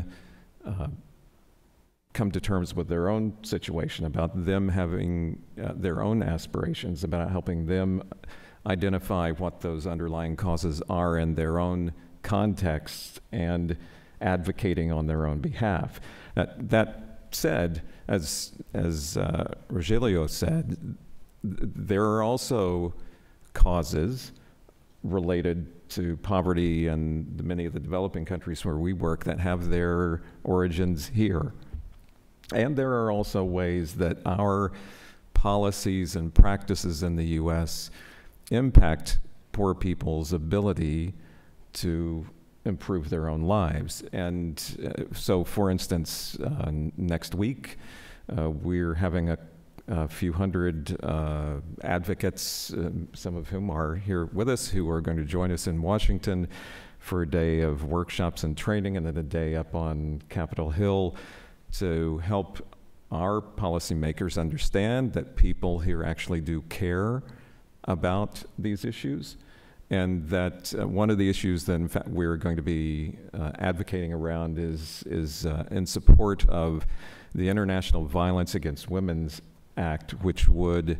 come to terms with their own situation, about them having their own aspirations, about helping them identify what those underlying causes are in their own context and advocating on their own behalf. That said, as Rogelio said, there are also causes related to poverty and many of the developing countries where we work that have their origins here. And there are also ways that our policies and practices in the U.S. impact poor people's ability to improve their own lives. And so, for instance, next week, we're having a few hundred advocates, some of whom are here with us, who are going to join us in Washington for a day of workshops and training, and then a day up on Capitol Hill to help our policymakers understand that people here actually do care about these issues, and that one of the issues that in fact we're going to be advocating around is in support of the International Violence Against Women's Act, which would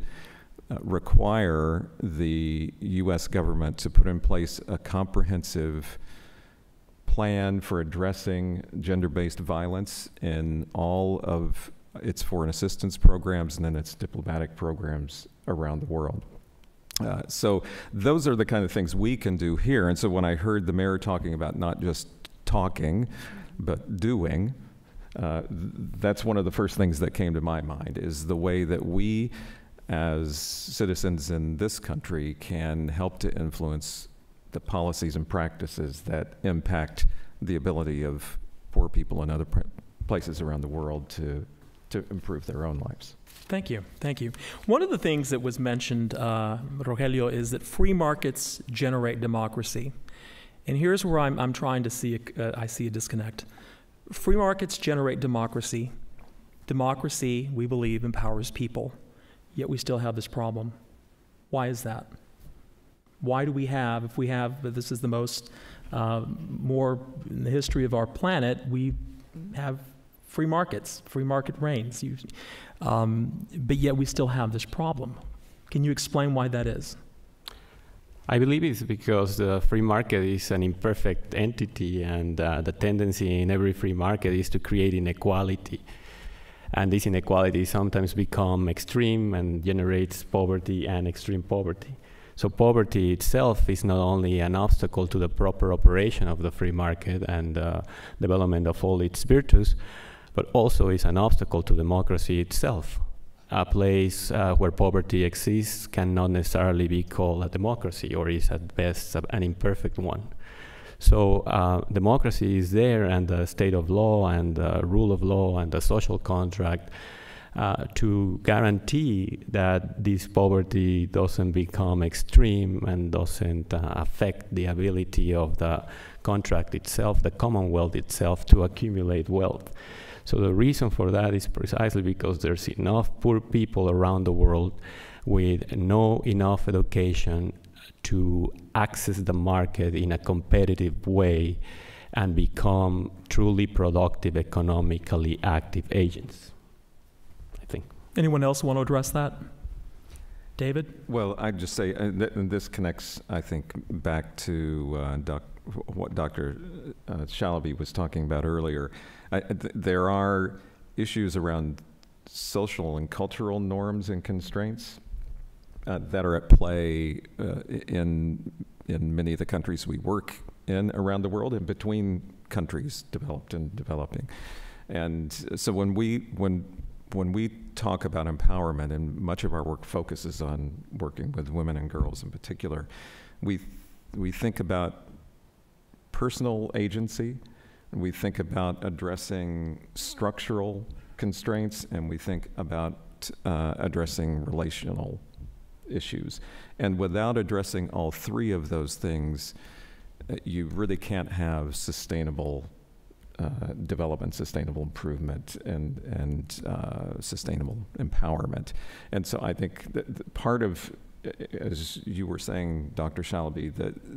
require the U.S. government to put in place a comprehensive plan for addressing gender-based violence in all of its foreign assistance programs and then its diplomatic programs around the world. So those are the kind of things we can do here. And so when I heard the mayor talking about not just talking, but doing, that's one of the first things that came to my mind, is the way that we as citizens in this country can help to influence the policies and practices that impact the ability of poor people in other places around the world to improve their own lives. Thank you. Thank you. One of the things that was mentioned, Rogelio, is that free markets generate democracy. And here's where I'm trying to see I see a disconnect. Free markets generate democracy. Democracy, we believe, empowers people. yet we still have this problem. Why is that? Why do we have, if we have, but this is the most, more in the history of our planet, we have free markets, free market reigns, but yet we still have this problem. Can you explain why that is? I believe it's because the free market is an imperfect entity, and the tendency in every free market is to create inequality. And this inequality sometimes becomes extreme and generates poverty and extreme poverty. So poverty itself is not only an obstacle to the proper operation of the free market and development of all its virtues, but also is an obstacle to democracy itself. A place where poverty exists cannot necessarily be called a democracy, or is at best an imperfect one. So democracy is there, and the state of law and the rule of law and the social contract to guarantee that this poverty doesn't become extreme and doesn't affect the ability of the contract itself, the Commonwealth itself, to accumulate wealth. So the reason for that is precisely because there's enough poor people around the world with no enough education to access the market in a competitive way and become truly productive, economically active agents, I think. Anyone else want to address that? David? Well, I'd just say, and this connects, I think, back to what Dr. Shalaby was talking about earlier. There are issues around social and cultural norms and constraints that are at play in many of the countries we work in around the world and between countries developed and developing. And so when we talk about empowerment, and much of our work focuses on working with women and girls in particular, we think about personal agency, and we think about addressing structural constraints, and we think about addressing relational issues. And without addressing all three of those things, you really can't have sustainable development, sustainable improvement, and sustainable empowerment. And so I think that part of, as you were saying, Dr. Shalaby,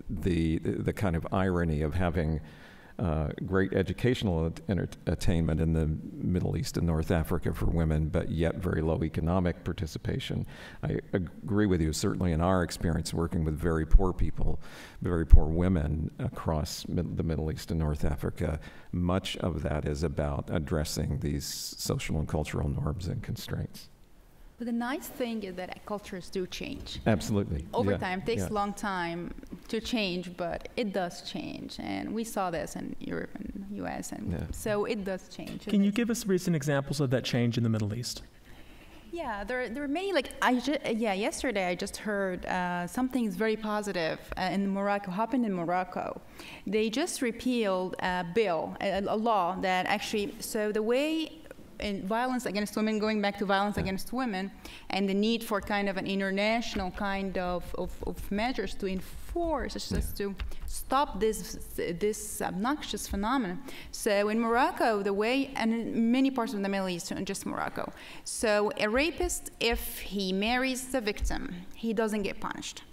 the kind of irony of having great educational attainment in the Middle East and North Africa for women, but yet very low economic participation. I agree with you, certainly in our experience working with very poor people, very poor women across the Middle East and North Africa, much of that is about addressing these social and cultural norms and constraints. But the nice thing is that cultures do change. Absolutely. Over time, it takes a long time to change, but it does change. And we saw this in Europe and US, and so it does change. Can you give us recent examples of that change in the Middle East? Yeah, there are many, like, yesterday I just heard something very positive happened in Morocco. They just repealed a bill, a law that actually, so the way in violence against women, going back to violence against women, and the need for kind of an international kind of measures to enforce, just to stop this obnoxious phenomenon. So in Morocco, the way, and in many parts of the Middle East, not just Morocco, so a rapist, if he marries the victim, he doesn't get punished.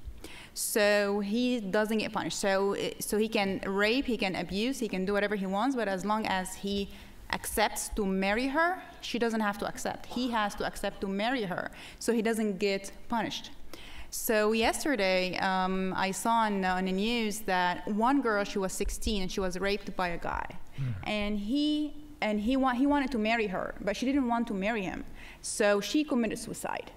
So he doesn't get punished. So he can rape, he can abuse, he can do whatever he wants, but as long as he accepts to marry her, she doesn't have to accept. He has to accept to marry her, so he doesn't get punished. So yesterday, I saw on the news that one girl, she was 16, and she was raped by a guy, and he wanted to marry her, but she didn't want to marry him, so she committed suicide.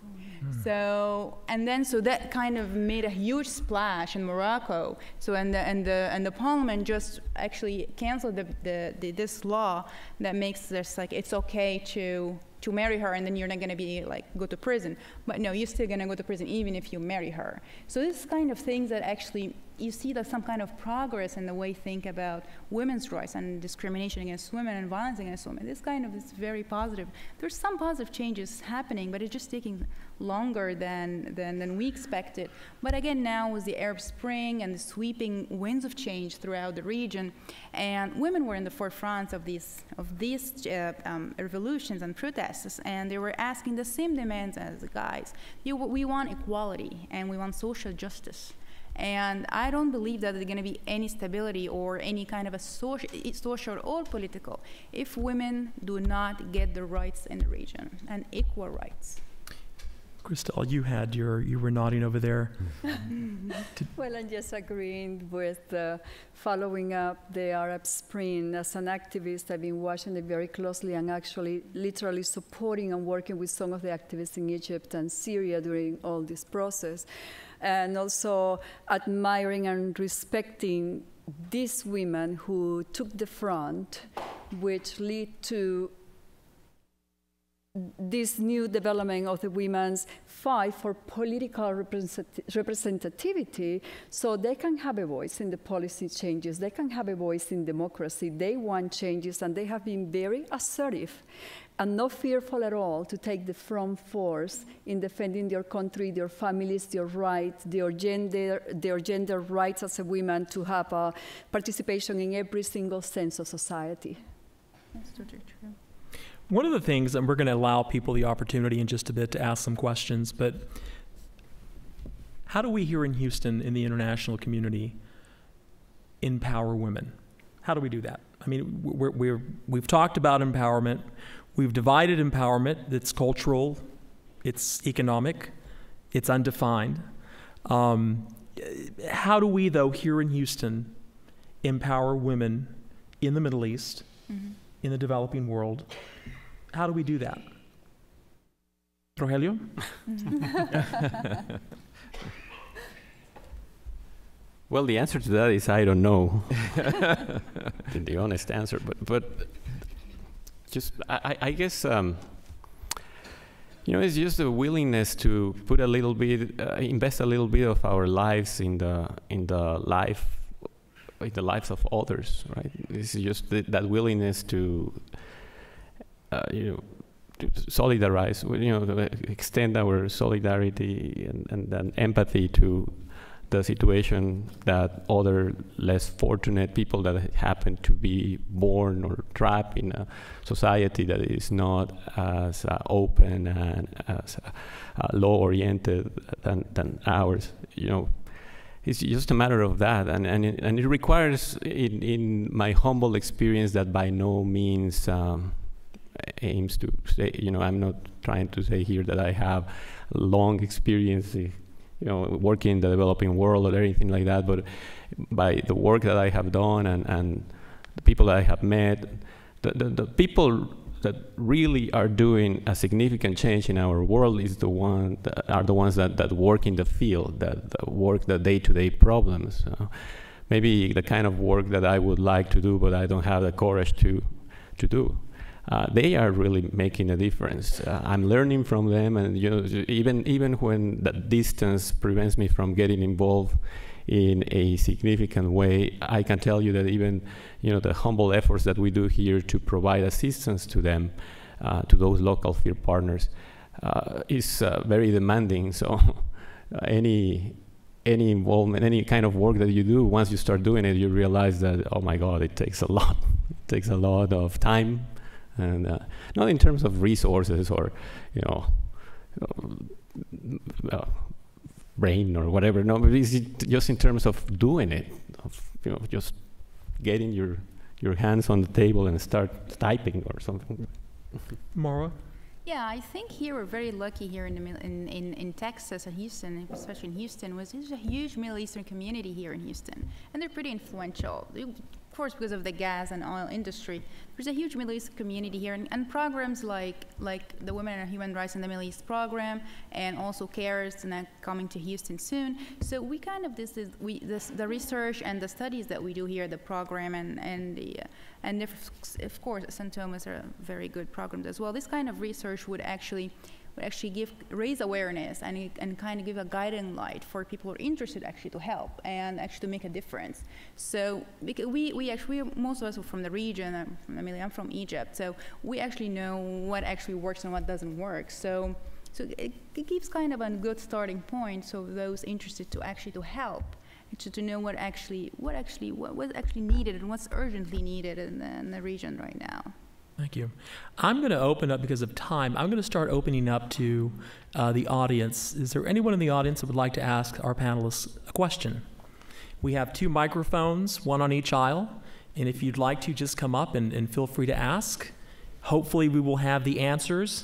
So that kind of made a huge splash in Morocco. So and the parliament just actually canceled this law that makes this like it's okay to marry her, and then you're not going to be like go to prison. But no, you're still going to go to prison even if you marry her. So this kind of things that actually you see that some kind of progress in the way you think about women's rights and discrimination against women and violence against women. This kind of is very positive. There's some positive changes happening, but it's just taking longer than we expected. But again, now with the Arab Spring and the sweeping winds of change throughout the region, and women were in the forefront of these revolutions and protests, and they were asking the same demands as the guys. We want equality and we want social justice. And I don't believe that there's going to be any stability or any kind of a social or political if women do not get the rights in the region and equal rights. Christelle, you were nodding over there. Well, I'm just agreeing with following up the Arab Spring. As an activist, I've been watching it very closely and actually literally supporting and working with some of the activists in Egypt and Syria during all this process. And also admiring and respecting these women who took the front, which lead to this new development of the women's fight for political representativity, so they can have a voice in the policy changes, they can have a voice in democracy, they want changes, and they have been very assertive and not fearful at all to take the front force in defending their country, their families, their rights, their gender rights as a woman to have a participation in every single sense of society. That's totally true. One of the things, and we're going to allow people the opportunity in just a bit to ask some questions, but how do we here in Houston, in the international community, empower women? How do we do that? I mean, we've talked about empowerment. We've divided empowerment. It's cultural, it's economic, it's undefined. How do we, though, here in Houston, empower women in the Middle East, in the developing world? How do we do that? Rogelio? Well, the answer to that is I don't know. The honest answer, but just I guess it's just a willingness to put a little bit, invest a little bit of our lives in the lives of others, right? This is just that willingness to to solidarize, to extend our solidarity and then empathy to the situation that other less fortunate people that happen to be born or trapped in a society that is not as open and as law-oriented than ours. It's just a matter of that, and it requires, in my humble experience, that by no means aims to say, I'm not trying to say here that I have long experience, working in the developing world or anything like that, but by the work that I have done and the people that I have met, the people that really are doing a significant change in our world are the ones that work in the field, that work the day-to-day problems. Maybe the kind of work that I would like to do, but I don't have the courage to do. They are really making a difference. I'm learning from them, and even when that distance prevents me from getting involved in a significant way, I can tell you that even the humble efforts that we do here to provide assistance to them, to those local field partners, is very demanding. So any involvement, any kind of work that you do, once you start doing it, you realize that, oh my God, it takes a lot. It takes a lot of time. And not in terms of resources or, brain or whatever. No, but it's just in terms of doing it, of just getting your hands on the table and start typing or something. Maura? Yeah, I think here we're very lucky here in Texas and Houston, especially in Houston, there's a huge Middle Eastern community here in Houston, and they're pretty influential. Of course, because of the gas and oil industry, there's a huge Middle East community here, and programs like the Women and Human Rights in the Middle East program, and also CARES, and that coming to Houston soon. So we kind of the research and the studies that we do here, the program and of course St. Thomas are very good programs as well. This kind of research would would actually raise awareness and kind of give a guiding light for people who are interested actually to help and actually to make a difference. So because we actually, most of us are from the region. I'm from Egypt, so we actually know what actually works and what doesn't work. So it gives kind of a good starting point. So those interested to help, to know what's actually needed and what's urgently needed in the region right now. Thank you. I'm going to open up, because of time, I'm going to start opening up to the audience. Is there anyone in the audience that would like to ask our panelists a question? We have 2 microphones, 1 on each aisle, and if you'd like to, just come up and feel free to ask. Hopefully we will have the answers.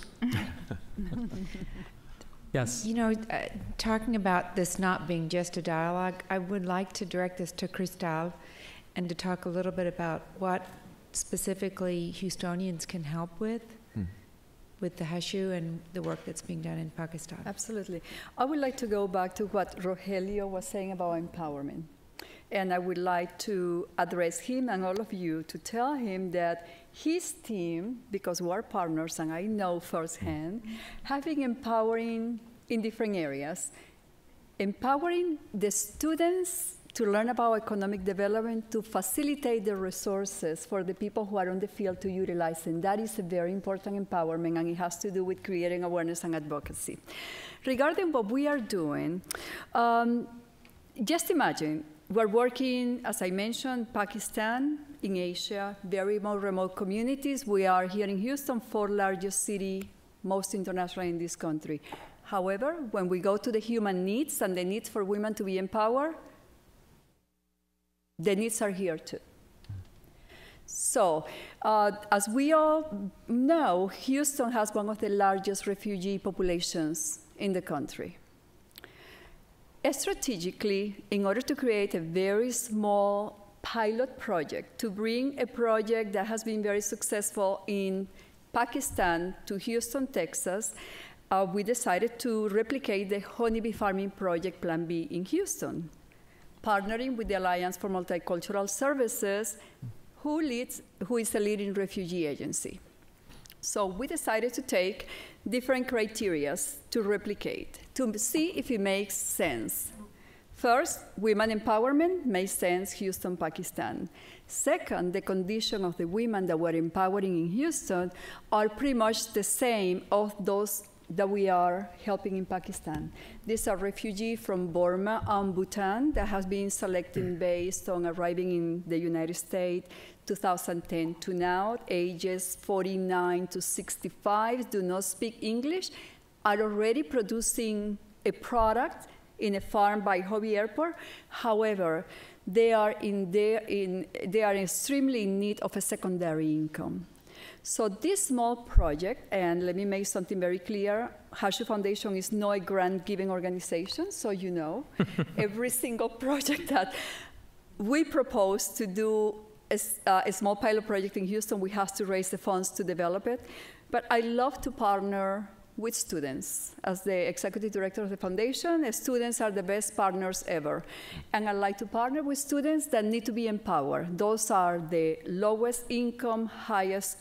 Yes. You know, talking about this not being just a dialogue, I would like to direct this to Cristal and to talk a little bit about what specifically Houstonians can help with the Hashu and the work that's being done in Pakistan. Absolutely. I would like to go back to what Rogelio was saying about empowerment. And I would like to address him and all of you to tell him that his team, because we are partners and I know firsthand, have been empowering in different areas. Empowering the students to learn about economic development, to facilitate the resources for the people who are on the field to utilize. And that is a very important empowerment, and it has to do with creating awareness and advocacy. Regarding what we are doing, just imagine, we're working, as I mentioned, Pakistan, in Asia, very more remote communities. We are here in Houston, 4th largest city, most international in this country. However, when we go to the human needs and the needs for women to be empowered, the needs are here too. So, as we all know, Houston has one of the largest refugee populations in the country. Strategically, in order to create a very small pilot project, to bring a project that has been very successful in Pakistan to Houston, Texas, we decided to replicate the honeybee farming project Plan B in Houston, partnering with the Alliance for Multicultural Services, who is a leading refugee agency. So we decided to take different criteria to replicate, to see if it makes sense. First, women empowerment makes sense, Houston, Pakistan. Second, the condition of the women that we're empowering in Houston are pretty much the same of those that we are helping in Pakistan. These are refugees from Burma and Bhutan that has been selected based on arriving in the United States 2010 to now, ages 49 to 65, do not speak English, are already producing a product in a farm by Hobby Airport. However, they are extremely in need of a secondary income. So this small project, and let me make something very clear, Hashu Foundation is not a grant-giving organization, so you know. Every single project that we propose to do a small pilot project in Houston, we have to raise the funds to develop it. But I love to partner with students. As the executive director of the foundation, students are the best partners ever. And I like to partner with students that need to be empowered. Those are the lowest income, highest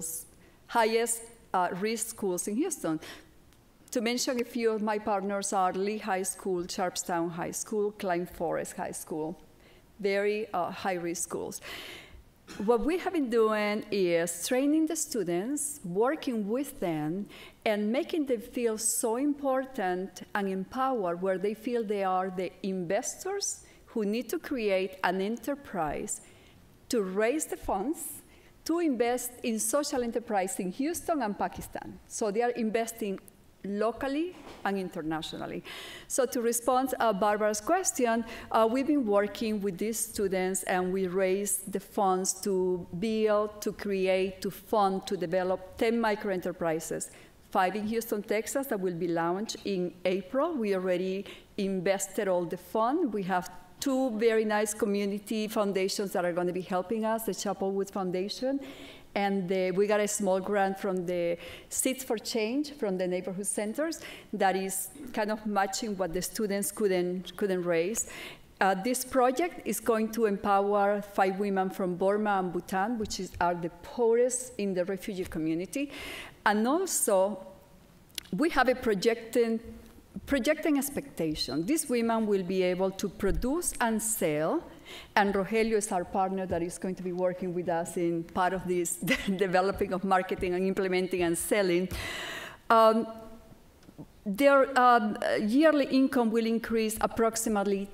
risk schools in Houston. To mention a few of my partners are Lee High School, Sharpstown High School, Klein Forest High School, very high-risk schools. What we have been doing is training the students, working with them, and making them feel so important and empowered where they feel they are the investors who need to create an enterprise to raise the funds to invest in social enterprise in Houston and Pakistan. So they are investing locally and internationally. So to respond to Barbara's question, we've been working with these students, and we raised the funds to build, to create, to fund, to develop 10 microenterprises, 5 in Houston, Texas, that will be launched in April. We already invested all the fund. We have 2 very nice community foundations that are going to be helping us, the Chapelwood Foundation, and we got a small grant from the Seeds for Change, from the neighborhood centers, that is kind of matching what the students couldn't raise. This project is going to empower 5 women from Burma and Bhutan, which are the poorest in the refugee community. And also, we have a projecting expectation. These women will be able to produce and sell, and Rogelio is our partner that is going to be working with us in part of this developing of marketing and implementing and selling. Their yearly income will increase approximately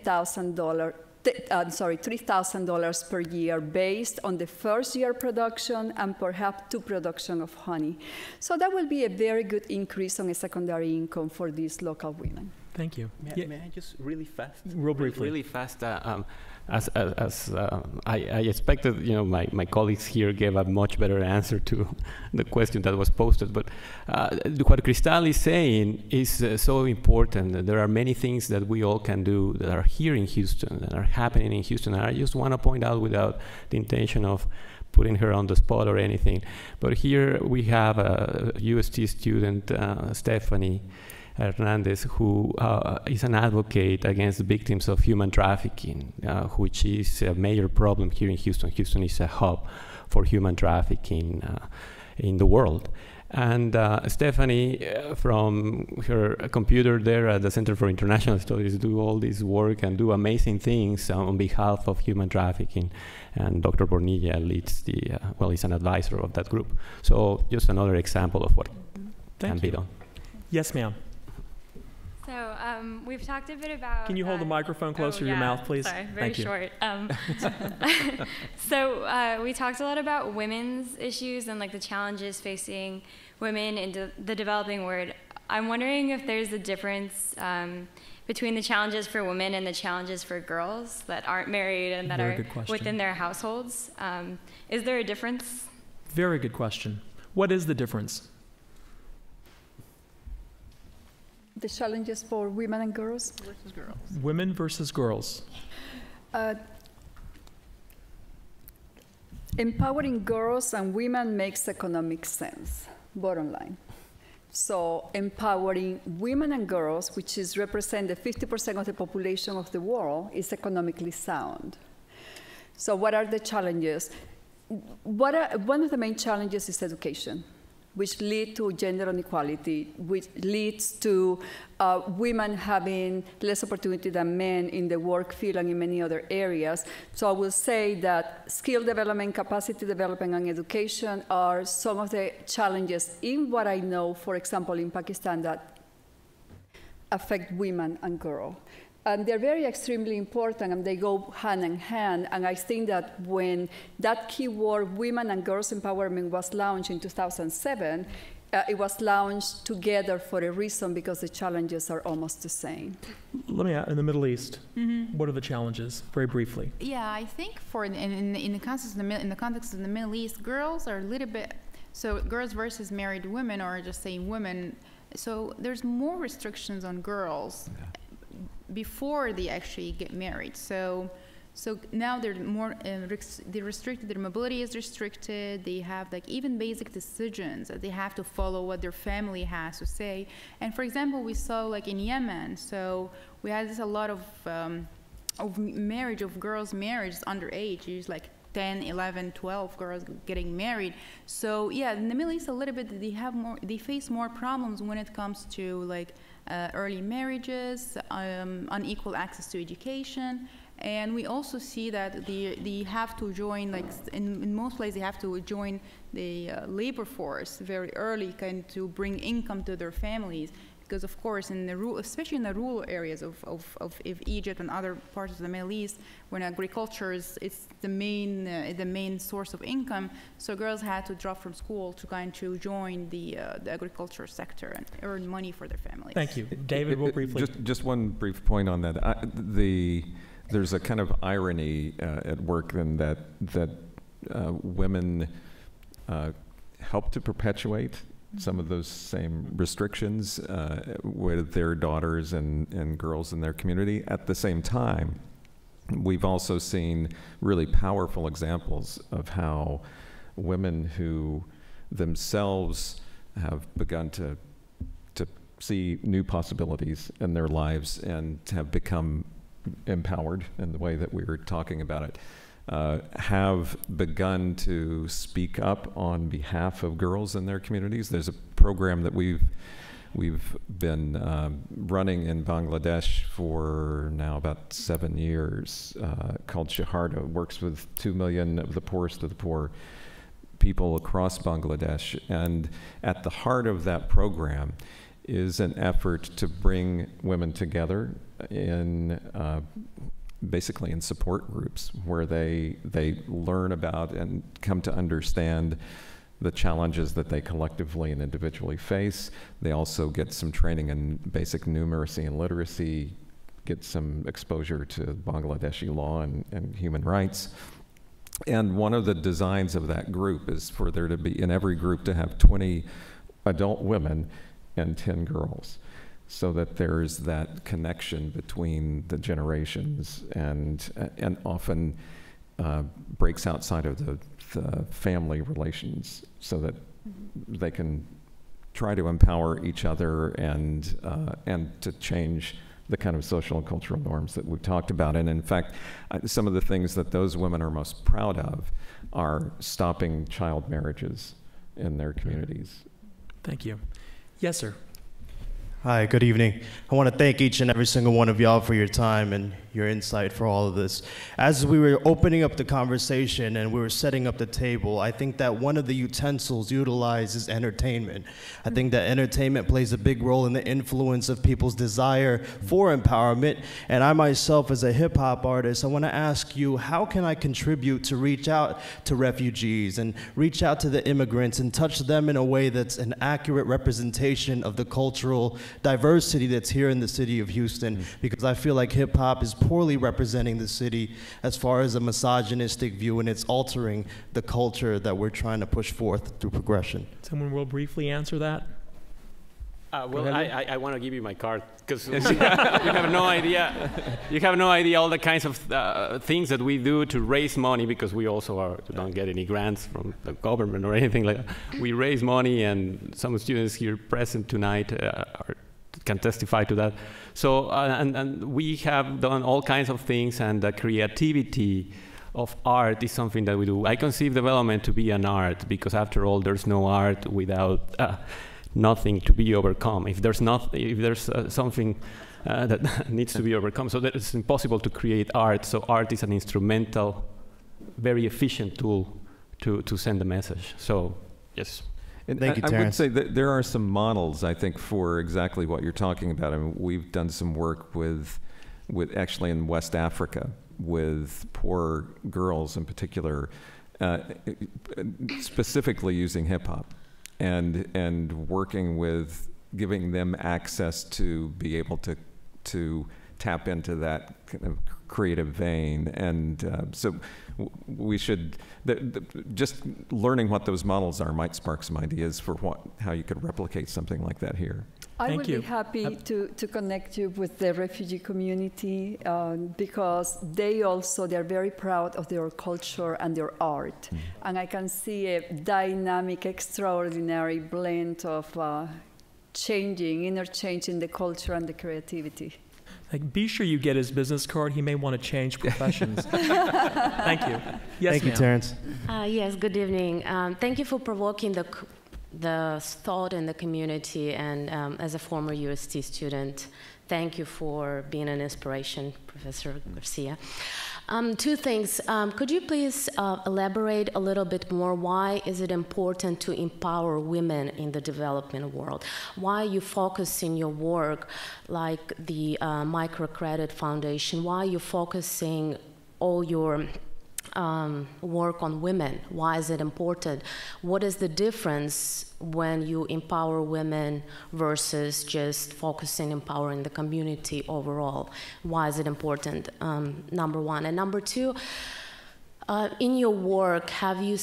$3,000 per year based on the first year production and perhaps 2 production of honey. So that will be a very good increase on a secondary income for these local women. Thank you. May I just really fast? Real briefly. Really fast. As I expected, my colleagues here gave a much better answer to the question that was posted. But what Cristal is saying is so important. There are many things that we all can do that are here in Houston, that are happening in Houston. And I just want to point out, without the intention of putting her on the spot or anything, but here we have a UST student, Stephanie Hernandez, who is an advocate against the victims of human trafficking, which is a major problem here in Houston. Houston is a hub for human trafficking in the world. And Stephanie, from her computer there at the Center for International Studies, do all this work and do amazing things on behalf of human trafficking. And Dr. Bornilla leads he's an advisor of that group. So just another example of what can be done. Yes, ma'am. So we've talked a bit about... Can you hold the microphone closer to your mouth, please? Sorry, very short. So we talked a lot about women's issues and like the challenges facing women in the developing world. I'm wondering if there's a difference between the challenges for women and the challenges for girls that aren't married and that are within their households. Is there a difference? Very good question. What is the difference? The challenges for women and girls? Versus girls. Women versus girls. Empowering girls and women makes economic sense, bottom line. So empowering women and girls, which represent the 50% of the population of the world, is economically sound. So what are the challenges? One of the main challenges is education, which lead to gender inequality, which leads to women having less opportunity than men in the work field and in many other areas. So I will say that skill development, capacity development, and education are some of the challenges in what I know, for example, in Pakistan, that affect women and girls. And they're very extremely important, and they go hand in hand. And I think that when that keyword, women and girls empowerment, was launched in 2007, it was launched together for a reason, because the challenges are almost the same. Let me ask, in the Middle East, what are the challenges, very briefly? Yeah, I think in the context of the Middle East, girls are a little bit, so girls versus married women, or just saying women, so there's more restrictions on girls before they actually get married. So now they're more they're restricted. Their mobility is restricted. They have like even basic decisions that they have to follow what their family has to say. And for example, we saw like in Yemen. So we had a lot of marriage of girls marriage underage. It's like 10, 11, 12 girls getting married. So yeah, in the Middle East a little bit they face more problems when it comes to like early marriages, unequal access to education, and we also see that they have to join, like in most places, they have to join the labor force very early, kind of to bring income to their families. Because of course, especially in the rural areas of Egypt and other parts of the Middle East, when agriculture is the main source of income, so girls had to drop from school to kind of join the agriculture sector and earn money for their families. Thank you, David. Real briefly. Just one brief point on that. There's a kind of irony at work in that women help to perpetuate some of those same restrictions with their daughters and girls in their community. At the same time, we've also seen really powerful examples of how women who themselves have begun to see new possibilities in their lives and have become empowered in the way that we were talking about it, have begun to speak up on behalf of girls in their communities. There's a program that we've been running in Bangladesh for now about 7 years called Shaharda. It works with 2 million of the poorest of the poor people across Bangladesh. And at the heart of that program is an effort to bring women together in basically in support groups where they learn about and come to understand the challenges that they collectively and individually face. They also get some training in basic numeracy and literacy, get some exposure to Bangladeshi law and human rights. And one of the designs of that group is for there to be, in every group, to have 20 adult women and 10 girls, so that there's that connection between the generations and often breaks outside of the family relations, so that they can try to empower each other and to change the kind of social and cultural norms that we've talked about. And in fact, some of the things that those women are most proud of are stopping child marriages in their communities. Thank you. Yes, sir. Hi, good evening. I want to thank each and every single one of y'all for your time and your insight for all of this. As we were opening up the conversation and we were setting up the table, I think that one of the utensils utilized is entertainment. I think that entertainment plays a big role in the influence of people's desire for empowerment. And I myself, as a hip-hop artist, I want to ask you, how can I contribute to reach out to refugees and reach out to the immigrants and touch them in a way that's an accurate representation of the cultural diversity that's here in the city of Houston? Because I feel like hip-hop is poorly representing the city as far as a misogynistic view, and it's altering the culture that we're trying to push forth through progression. Someone will briefly answer that. Well, I want to give you my card, because you have no idea. You have no idea all the kinds of things that we do to raise money, because we also don't get any grants from the government or anything like that. We raise money, and some students here present tonight can testify to that. So, and we have done all kinds of things, and the creativity of art is something that we do. I conceive development to be an art, because after all, there's no art without nothing to be overcome. If there's something that needs to be overcome, so that it's impossible to create art. So art is an instrumental, very efficient tool to send a message. So yes. And Thank you, I would Terrence. say that there are some models, I think, for exactly what you're talking about. I mean, we've done some work with actually in West Africa with poor girls in particular, specifically using hip hop and working with giving them access to be able to tap into that kind of creative vein. And so we should, just learning what those models are might spark some ideas for how you could replicate something like that here. I would be happy to connect you with the refugee community because they're very proud of their culture and their art. And I can see a dynamic, extraordinary blend of interchanging the culture and the creativity. Like, be sure you get his business card. He may want to change professions. Thank you. Yes, Thank you, Terrence. Yes, good evening. Thank you for provoking the thought in the community, and as a former UST student, thank you for being an inspiration, Professor Garcia. Two things. Could you please elaborate a little bit more? Why is it important to empower women in the development world? Why you focus in your work, like the Microcredit Foundation, why you focusing all your work on women? Why is it important? What is the difference when you empower women versus just focusing empowering the community overall? Why is it important? Number one. And number two, in your work, have you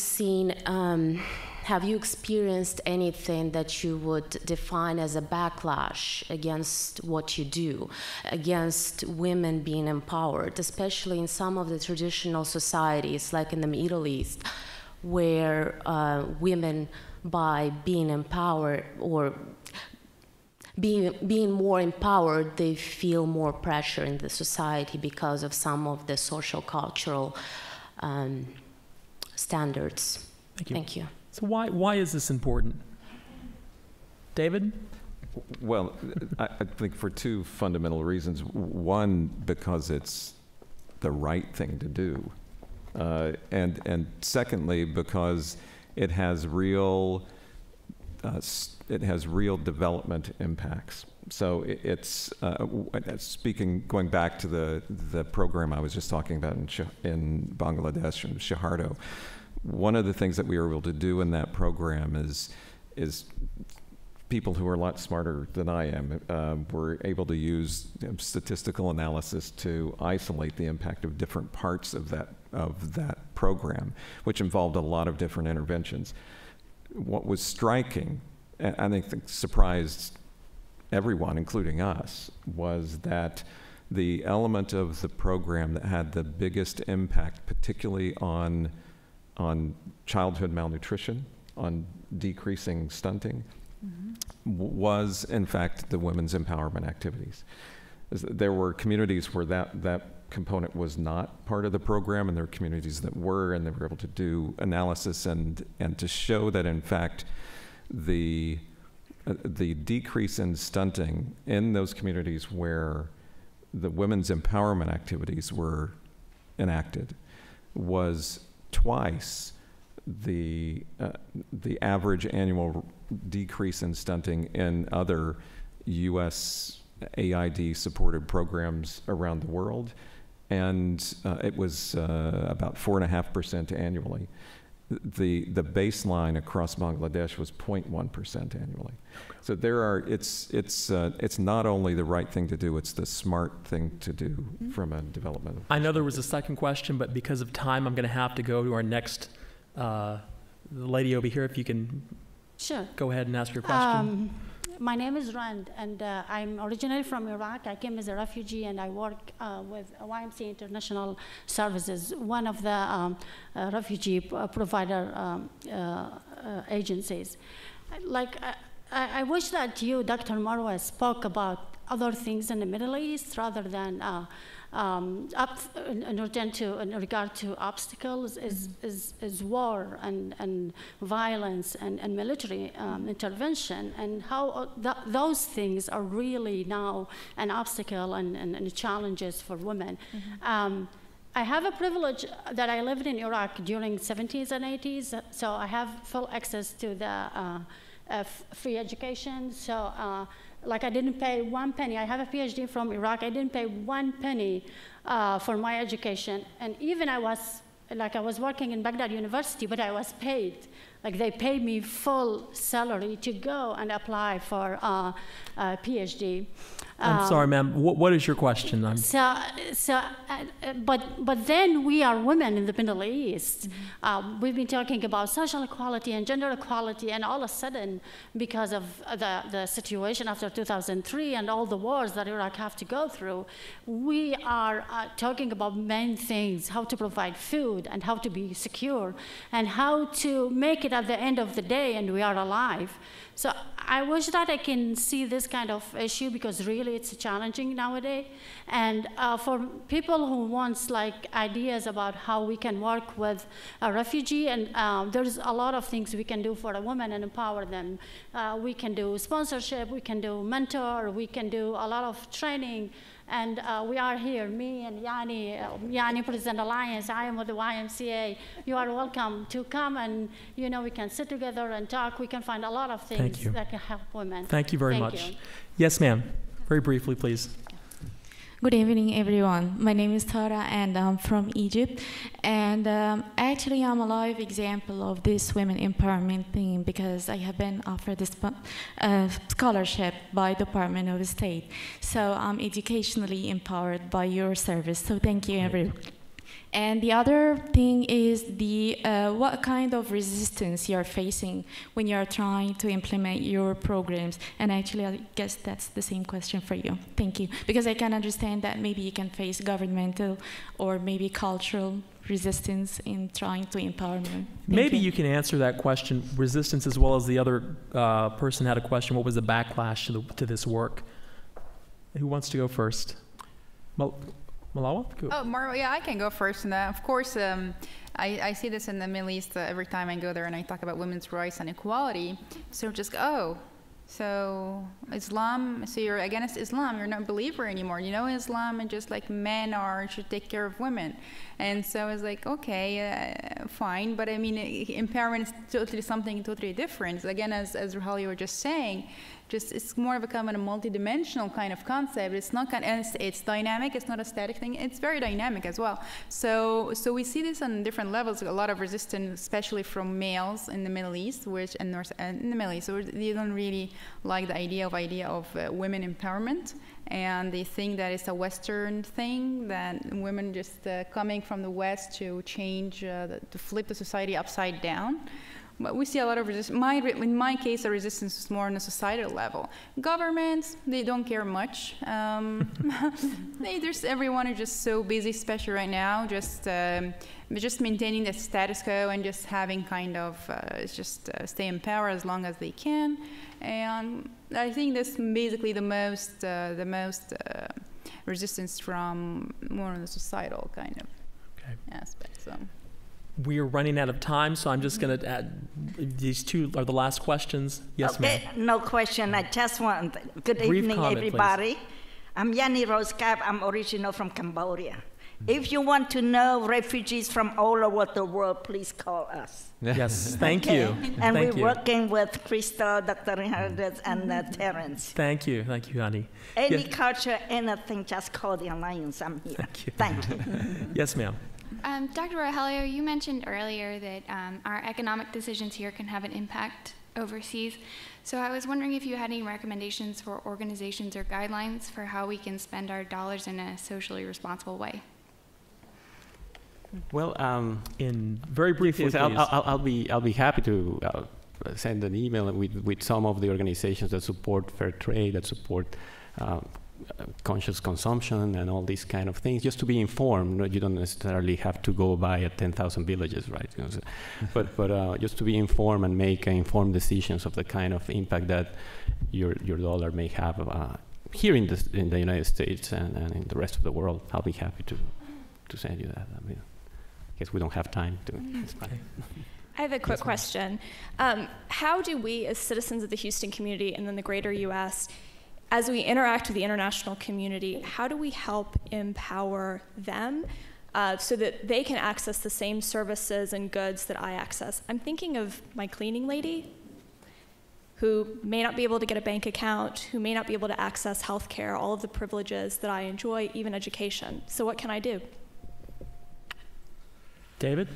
experienced anything that you would define as a backlash against what you do, against women being empowered, especially in some of the traditional societies, like in the Middle East, where women, by being empowered or being more empowered, they feel more pressure in the society because of some of the social cultural standards. Thank you. Thank you. So why is this important? David? Well, I think for two fundamental reasons. One, because it's the right thing to do. And secondly, because it has real development impacts. So it's going back to the program I was just talking about in Bangladesh, in Shahardo. One of the things that we were able to do in that program is people who are a lot smarter than I am were able to use statistical analysis to isolate the impact of different parts of that program, which involved a lot of different interventions. What was striking, and I think surprised everyone, including us, was that the element of the program that had the biggest impact, particularly on childhood malnutrition, on decreasing stunting, was in fact the women's empowerment activities. There were communities where that component was not part of the program, and there were communities that were, and they were able to do analysis and to show that in fact the decrease in stunting in those communities where the women's empowerment activities were enacted was twice the average annual decrease in stunting in other U.S. AID supported programs around the world, and it was about 4.5% annually. The baseline across Bangladesh was 0.1% annually. So it's not only the right thing to do, it's the smart thing to do from a development. I know there was a second question, but because of time, I'm going to have to go to our next the lady over here. If you can go ahead and ask your question. My name is Rand, and I'm originally from Iraq. I came as a refugee, and I work with YMCA International Services, one of the refugee provider agencies. I wish that you, Dr. Marwa, spoke about other things in the Middle East rather than in regard to obstacles is war and violence and military intervention, and how those things are really now an obstacle and challenges for women. I have a privilege that I lived in Iraq during 70s and 80s, so I have full access to the free education. So like I didn't pay 1 penny. I have a PhD from Iraq. I didn't pay 1 penny for my education. And even I was working in Baghdad University, but I was paid. Like they paid me full salary to go and apply for a PhD. I'm sorry, ma'am. What is your question? But then we are women in the Middle East. We've been talking about social equality and gender equality, and all of a sudden, because of the situation after 2003 and all the wars that Iraq have to go through, we are talking about main things: how to provide food and how to be secure and how to make it at the end of the day, and we are alive. So I wish that I can see this kind of issue, because really it's challenging nowadays. And for people who wants ideas about how we can work with a refugee, and there's a lot of things we can do for a woman and empower them. We can do sponsorship, we can do mentor, we can do a lot of training. And we are here, me and Yani President Alliance. I am with the YMCA. You are welcome to come, and we can sit together and talk. We can find a lot of things that can help women. Thank you very much. Yes, ma'am. Very briefly, please. Good evening, everyone. My name is Tara, and I'm from Egypt. And actually, I'm a live example of this women empowerment thing, because I have been offered this scholarship by Department of State. So I'm educationally empowered by your service. So thank you, everyone. And the other thing is what kind of resistance you're facing when you're trying to implement your programs. And actually, I guess that's the same question for you. Thank you. Because I can understand that maybe you can face governmental or maybe cultural resistance in trying to empower men. Maybe you can answer that question, resistance, as well as the other person had a question. What was the backlash to this work? Who wants to go first? Well, Malawa? Go. Oh, Marwa, yeah, I can go first. And of course, I see this in the Middle East every time I go there and I talk about women's rights and equality. So just go, oh, so Islam, so you're against Islam, you're not a believer anymore. You know, Islam and just like men should take care of women. And so it's like, okay, fine. But I mean, empowerment is totally something totally different. Again, as Rogelio were just saying, it's more of a kind of a multi-dimensional kind of concept. It's not and it's dynamic. It's not a static thing. It's very dynamic as well. So we see this on different levels. A lot of resistance, especially from males in the Middle East, in the Middle East, they don't really like the idea of women empowerment, and they think that it's a Western thing, that women just coming from the West to change, to flip the society upside down. But we see a lot of resistance. In my case, the resistance is more on a societal level. Governments, they don't care much. Everyone is just so busy, especially right now, just maintaining the status quo and just having kind of stay in power as long as they can. And I think that's basically the most resistance from more on the societal kind of aspect. So. We are running out of time, so I'm just going to add, these two are the last questions. Yes, ma'am. No question. I just want, good Brief evening, comment, everybody. Please. I'm Yani Roskap. I'm original from Cambodia. If you want to know refugees from all over the world, please call us. Yes, thank you. And thank we're you. working with Crystal, Dr. Hernandez, and Terrence. Thank you, Yani. Any culture, anything, just call the Alliance. I'm here. Thank you. Yes, ma'am. Dr. Rogelio, you mentioned earlier that our economic decisions here can have an impact overseas. So I was wondering if you had any recommendations for organizations or guidelines for how we can spend our dollars in a socially responsible way. Well, in very briefly, yes, I'll be happy to send an email with some of the organizations that support fair trade, that support conscious consumption and all these kind of things, just to be informed. You don't necessarily have to go buy at 10,000 villages, right? You know, so, but just to be informed and make informed decisions of the kind of impact that your dollar may have here in the United States and in the rest of the world. I'll be happy to send you that. I mean, I guess we don't have time to. It's fine. I have a quick question. How do we, as citizens of the Houston community and then the greater U.S., as we interact with the international community, how do we help empower them so that they can access the same services and goods that I access? I'm thinking of my cleaning lady, who may not be able to get a bank account, who may not be able to access health care, all of the privileges that I enjoy, even education. So what can I do? David?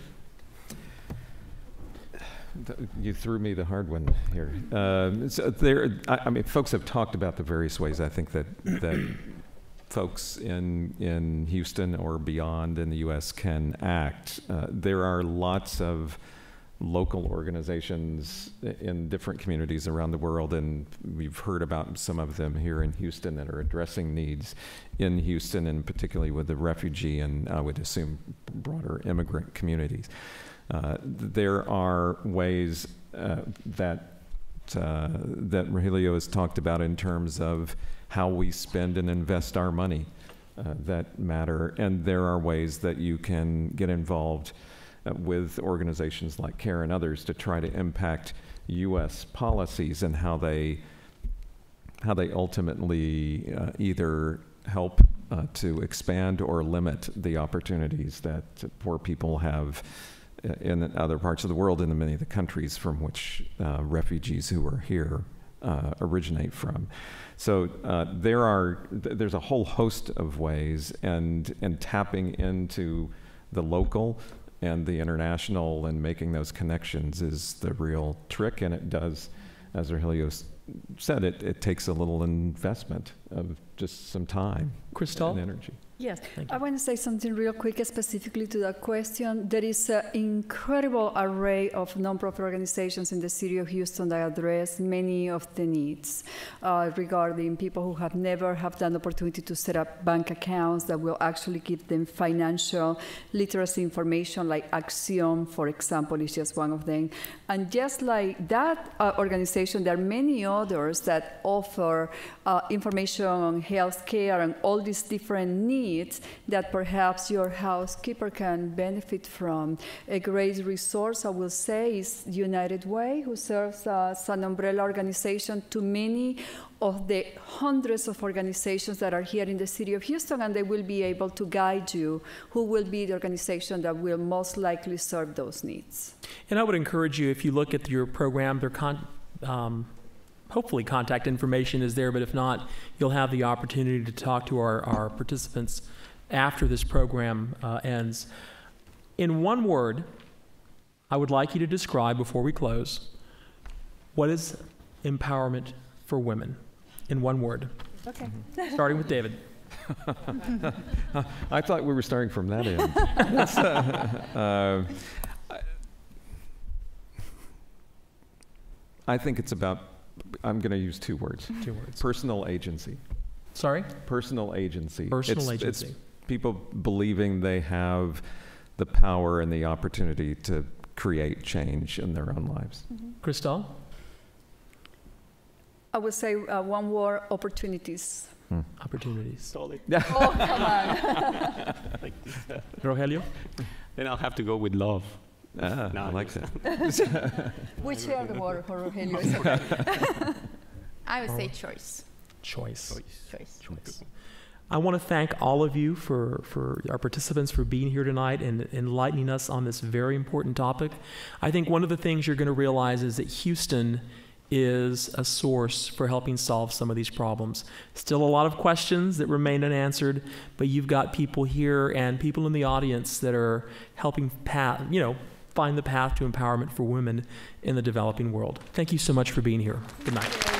You threw me the hard one here. So I mean, folks have talked about the various ways I think that folks in Houston or beyond in the U.S. can act. There are lots of local organizations in different communities around the world, and we've heard about some of them here in Houston that are addressing needs in Houston, and particularly with the refugee and I would assume broader immigrant communities. There are ways that Rogelio has talked about in terms of how we spend and invest our money that matter, and there are ways that you can get involved with organizations like CARE and others to try to impact U.S. policies and how they ultimately either help to expand or limit the opportunities that poor people have in other parts of the world, in many of the countries from which refugees who are here originate from. So there's a whole host of ways, and tapping into the local and the international and making those connections is the real trick, and it does, as Rogelio said, it takes a little investment of just some time Crystal? and energy. Yes, I want to say something real quick specifically to that question. There is an incredible array of nonprofit organizations in the city of Houston that address many of the needs regarding people who have never had an opportunity to set up bank accounts that will actually give them financial literacy information, like Axiom, for example, is just one of them. And just like that organization, there are many others that offer information on health care and all these different needs needs that perhaps your housekeeper can benefit from. A great resource, I will say, is United Way, who serves as an umbrella organization to many of the hundreds of organizations that are here in the city of Houston, and they will be able to guide you who will be the organization that will most likely serve those needs. And I would encourage you, if you look at your program, hopefully contact information is there, but if not, you'll have the opportunity to talk to our participants after this program ends. In one word, I would like you to describe, before we close, what is empowerment for women? In one word. Okay. Starting with David. I thought we were starting from that end. I think it's about, I'm going to use 2 words. 2 words. Personal agency. Sorry? Personal agency. Personal agency. It's people believing they have the power and the opportunity to create change in their own lives. Cristal? I would say one word, opportunities. Opportunities. Oh, come on. Rogelio? Then I'll have to go with love. No, I like that. Whichever word for Rogelio is okay. I would say choice. Choice. Choice. I want to thank all of you for our participants for being here tonight and enlightening us on this very important topic. I think one of the things you're going to realize is that Houston is a source for helping solve some of these problems. Still a lot of questions that remain unanswered, but you've got people here and people in the audience that are helping find the path to empowerment for women in the developing world. Thank you so much for being here. Good night.